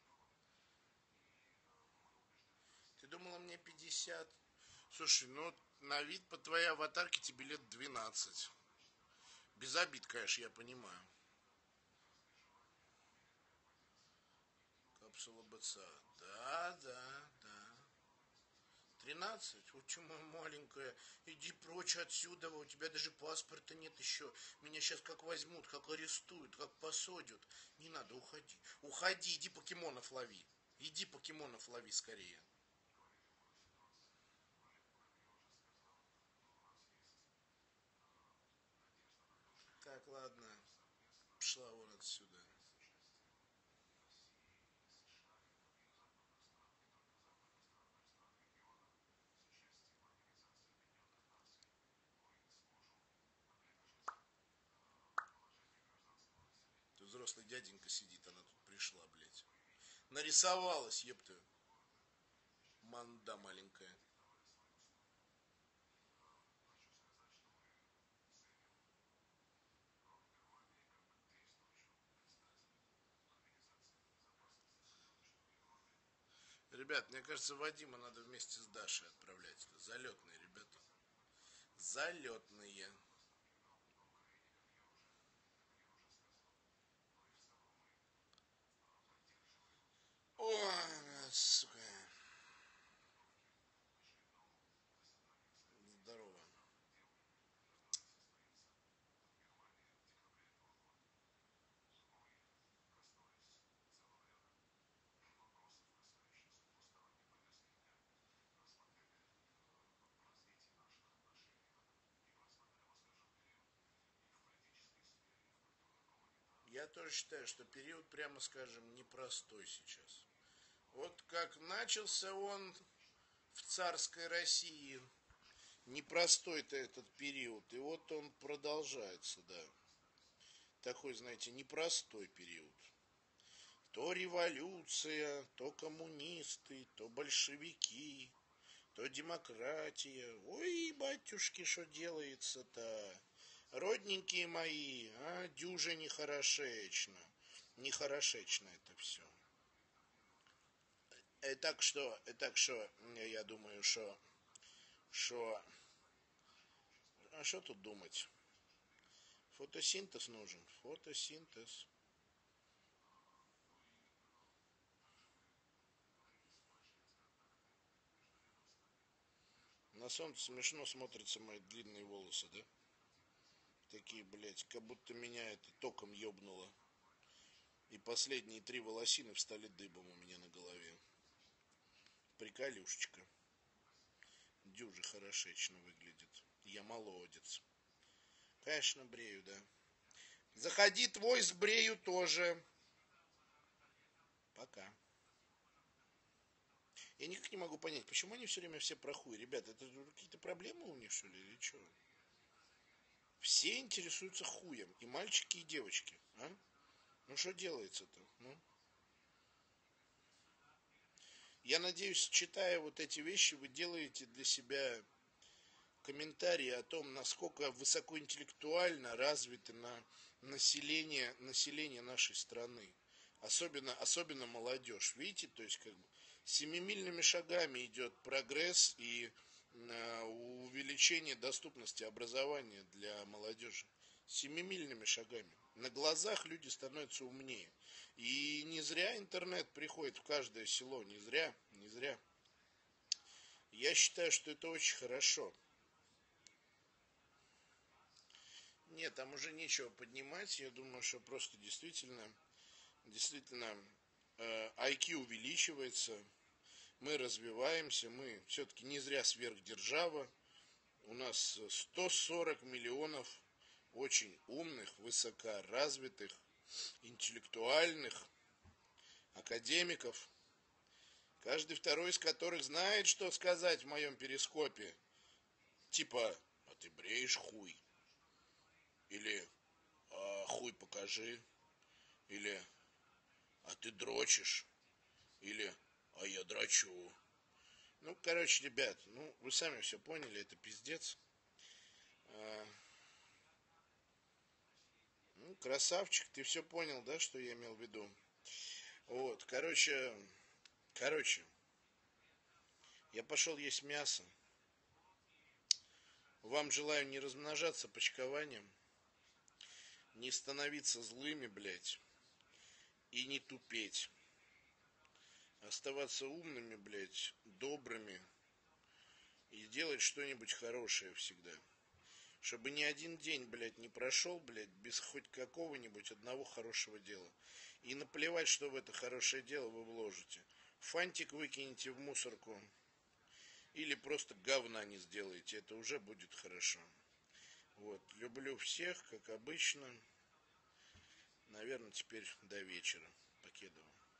Ты думала, мне 50? Слушай, ну на вид по твоей аватарке тебе лет 12. Без обид, конечно, я понимаю. Капсула БЦА. Да, да, да. 13? Вот чему маленькая. Иди прочь отсюда, у тебя даже паспорта нет еще. Меня сейчас как возьмут, как арестуют, как посадят. Не надо, уходи. Уходи, иди покемонов лови. Иди покемонов лови скорее. Так, ладно. Пошла вон отсюда. Тут взрослый дяденька сидит, она тут пришла, блядь. Нарисовалась, епта. Манда маленькая. Ребят, мне кажется, Вадима надо вместе с Дашей отправлять. Это залетные ребята. Залетные. Ой, сука. Здорово. Я тоже считаю, что период, прямо скажем, непростой сейчас. Вот как начался он в царской России, непростой-то этот период, и вот он продолжается, да. Такой, знаете, непростой период. То революция, то коммунисты, то большевики, то демократия. Ой, батюшки, что делается-то? Родненькие мои, а, дюже нехорошечно. Нехорошечно это все. И так что, я думаю, что, а что тут думать? Фотосинтез нужен, фотосинтез. На солнце смешно смотрятся мои длинные волосы, да? Такие, блядь, как будто меня это током ёбнуло. И последние 3 волосины встали дыбом у меня на голове. Приколюшечка. Дюже хорошечно выглядит. Я молодец. Конечно, брею, да. Заходи, твой сбрею тоже. Пока. Я никак не могу понять, почему они все время все про хуй. Ребята, это какие-то проблемы у них, что ли, или что? Все интересуются хуем. И мальчики, и девочки. А? Ну, что делается-то? Ну? Я надеюсь, читая вот эти вещи, вы делаете для себя комментарии о том, насколько высокоинтеллектуально развито население нашей страны. Особенно молодежь. Видите, то есть как бы семимильными шагами идет прогресс и увеличение доступности образования для молодежи. Семимильными шагами. На глазах люди становятся умнее. И не зря интернет приходит в каждое село. Не зря, не зря. Я считаю, что это очень хорошо. Нет, там уже нечего поднимать. Я думаю, что просто действительно IQ увеличивается. Мы развиваемся. Мы все-таки не зря сверхдержава. У нас 140 миллионов очень умных, высокоразвитых, интеллектуальных академиков. Каждый второй из которых знает, что сказать в моем перископе. Типа, а ты бреешь хуй. Или хуй покажи. Или а ты дрочишь. Или а я дрочу. Ну, короче, ребят, ну, вы сами все поняли, это пиздец. Ну, красавчик, ты все понял, да, что я имел в виду? Вот, короче, я пошел есть мясо. Вам желаю не размножаться почкованием, не становиться злыми, блядь, и не тупеть. Оставаться умными, блядь, добрыми и делать что-нибудь хорошее всегда. Чтобы ни один день, блядь, не прошел, блядь, без хоть какого-нибудь одного хорошего дела. И наплевать, что в это хорошее дело вы вложите. Фантик выкинете в мусорку. Или просто говна не сделаете. Это уже будет хорошо. Вот. Люблю всех, как обычно. Наверное, теперь до вечера. Покедова.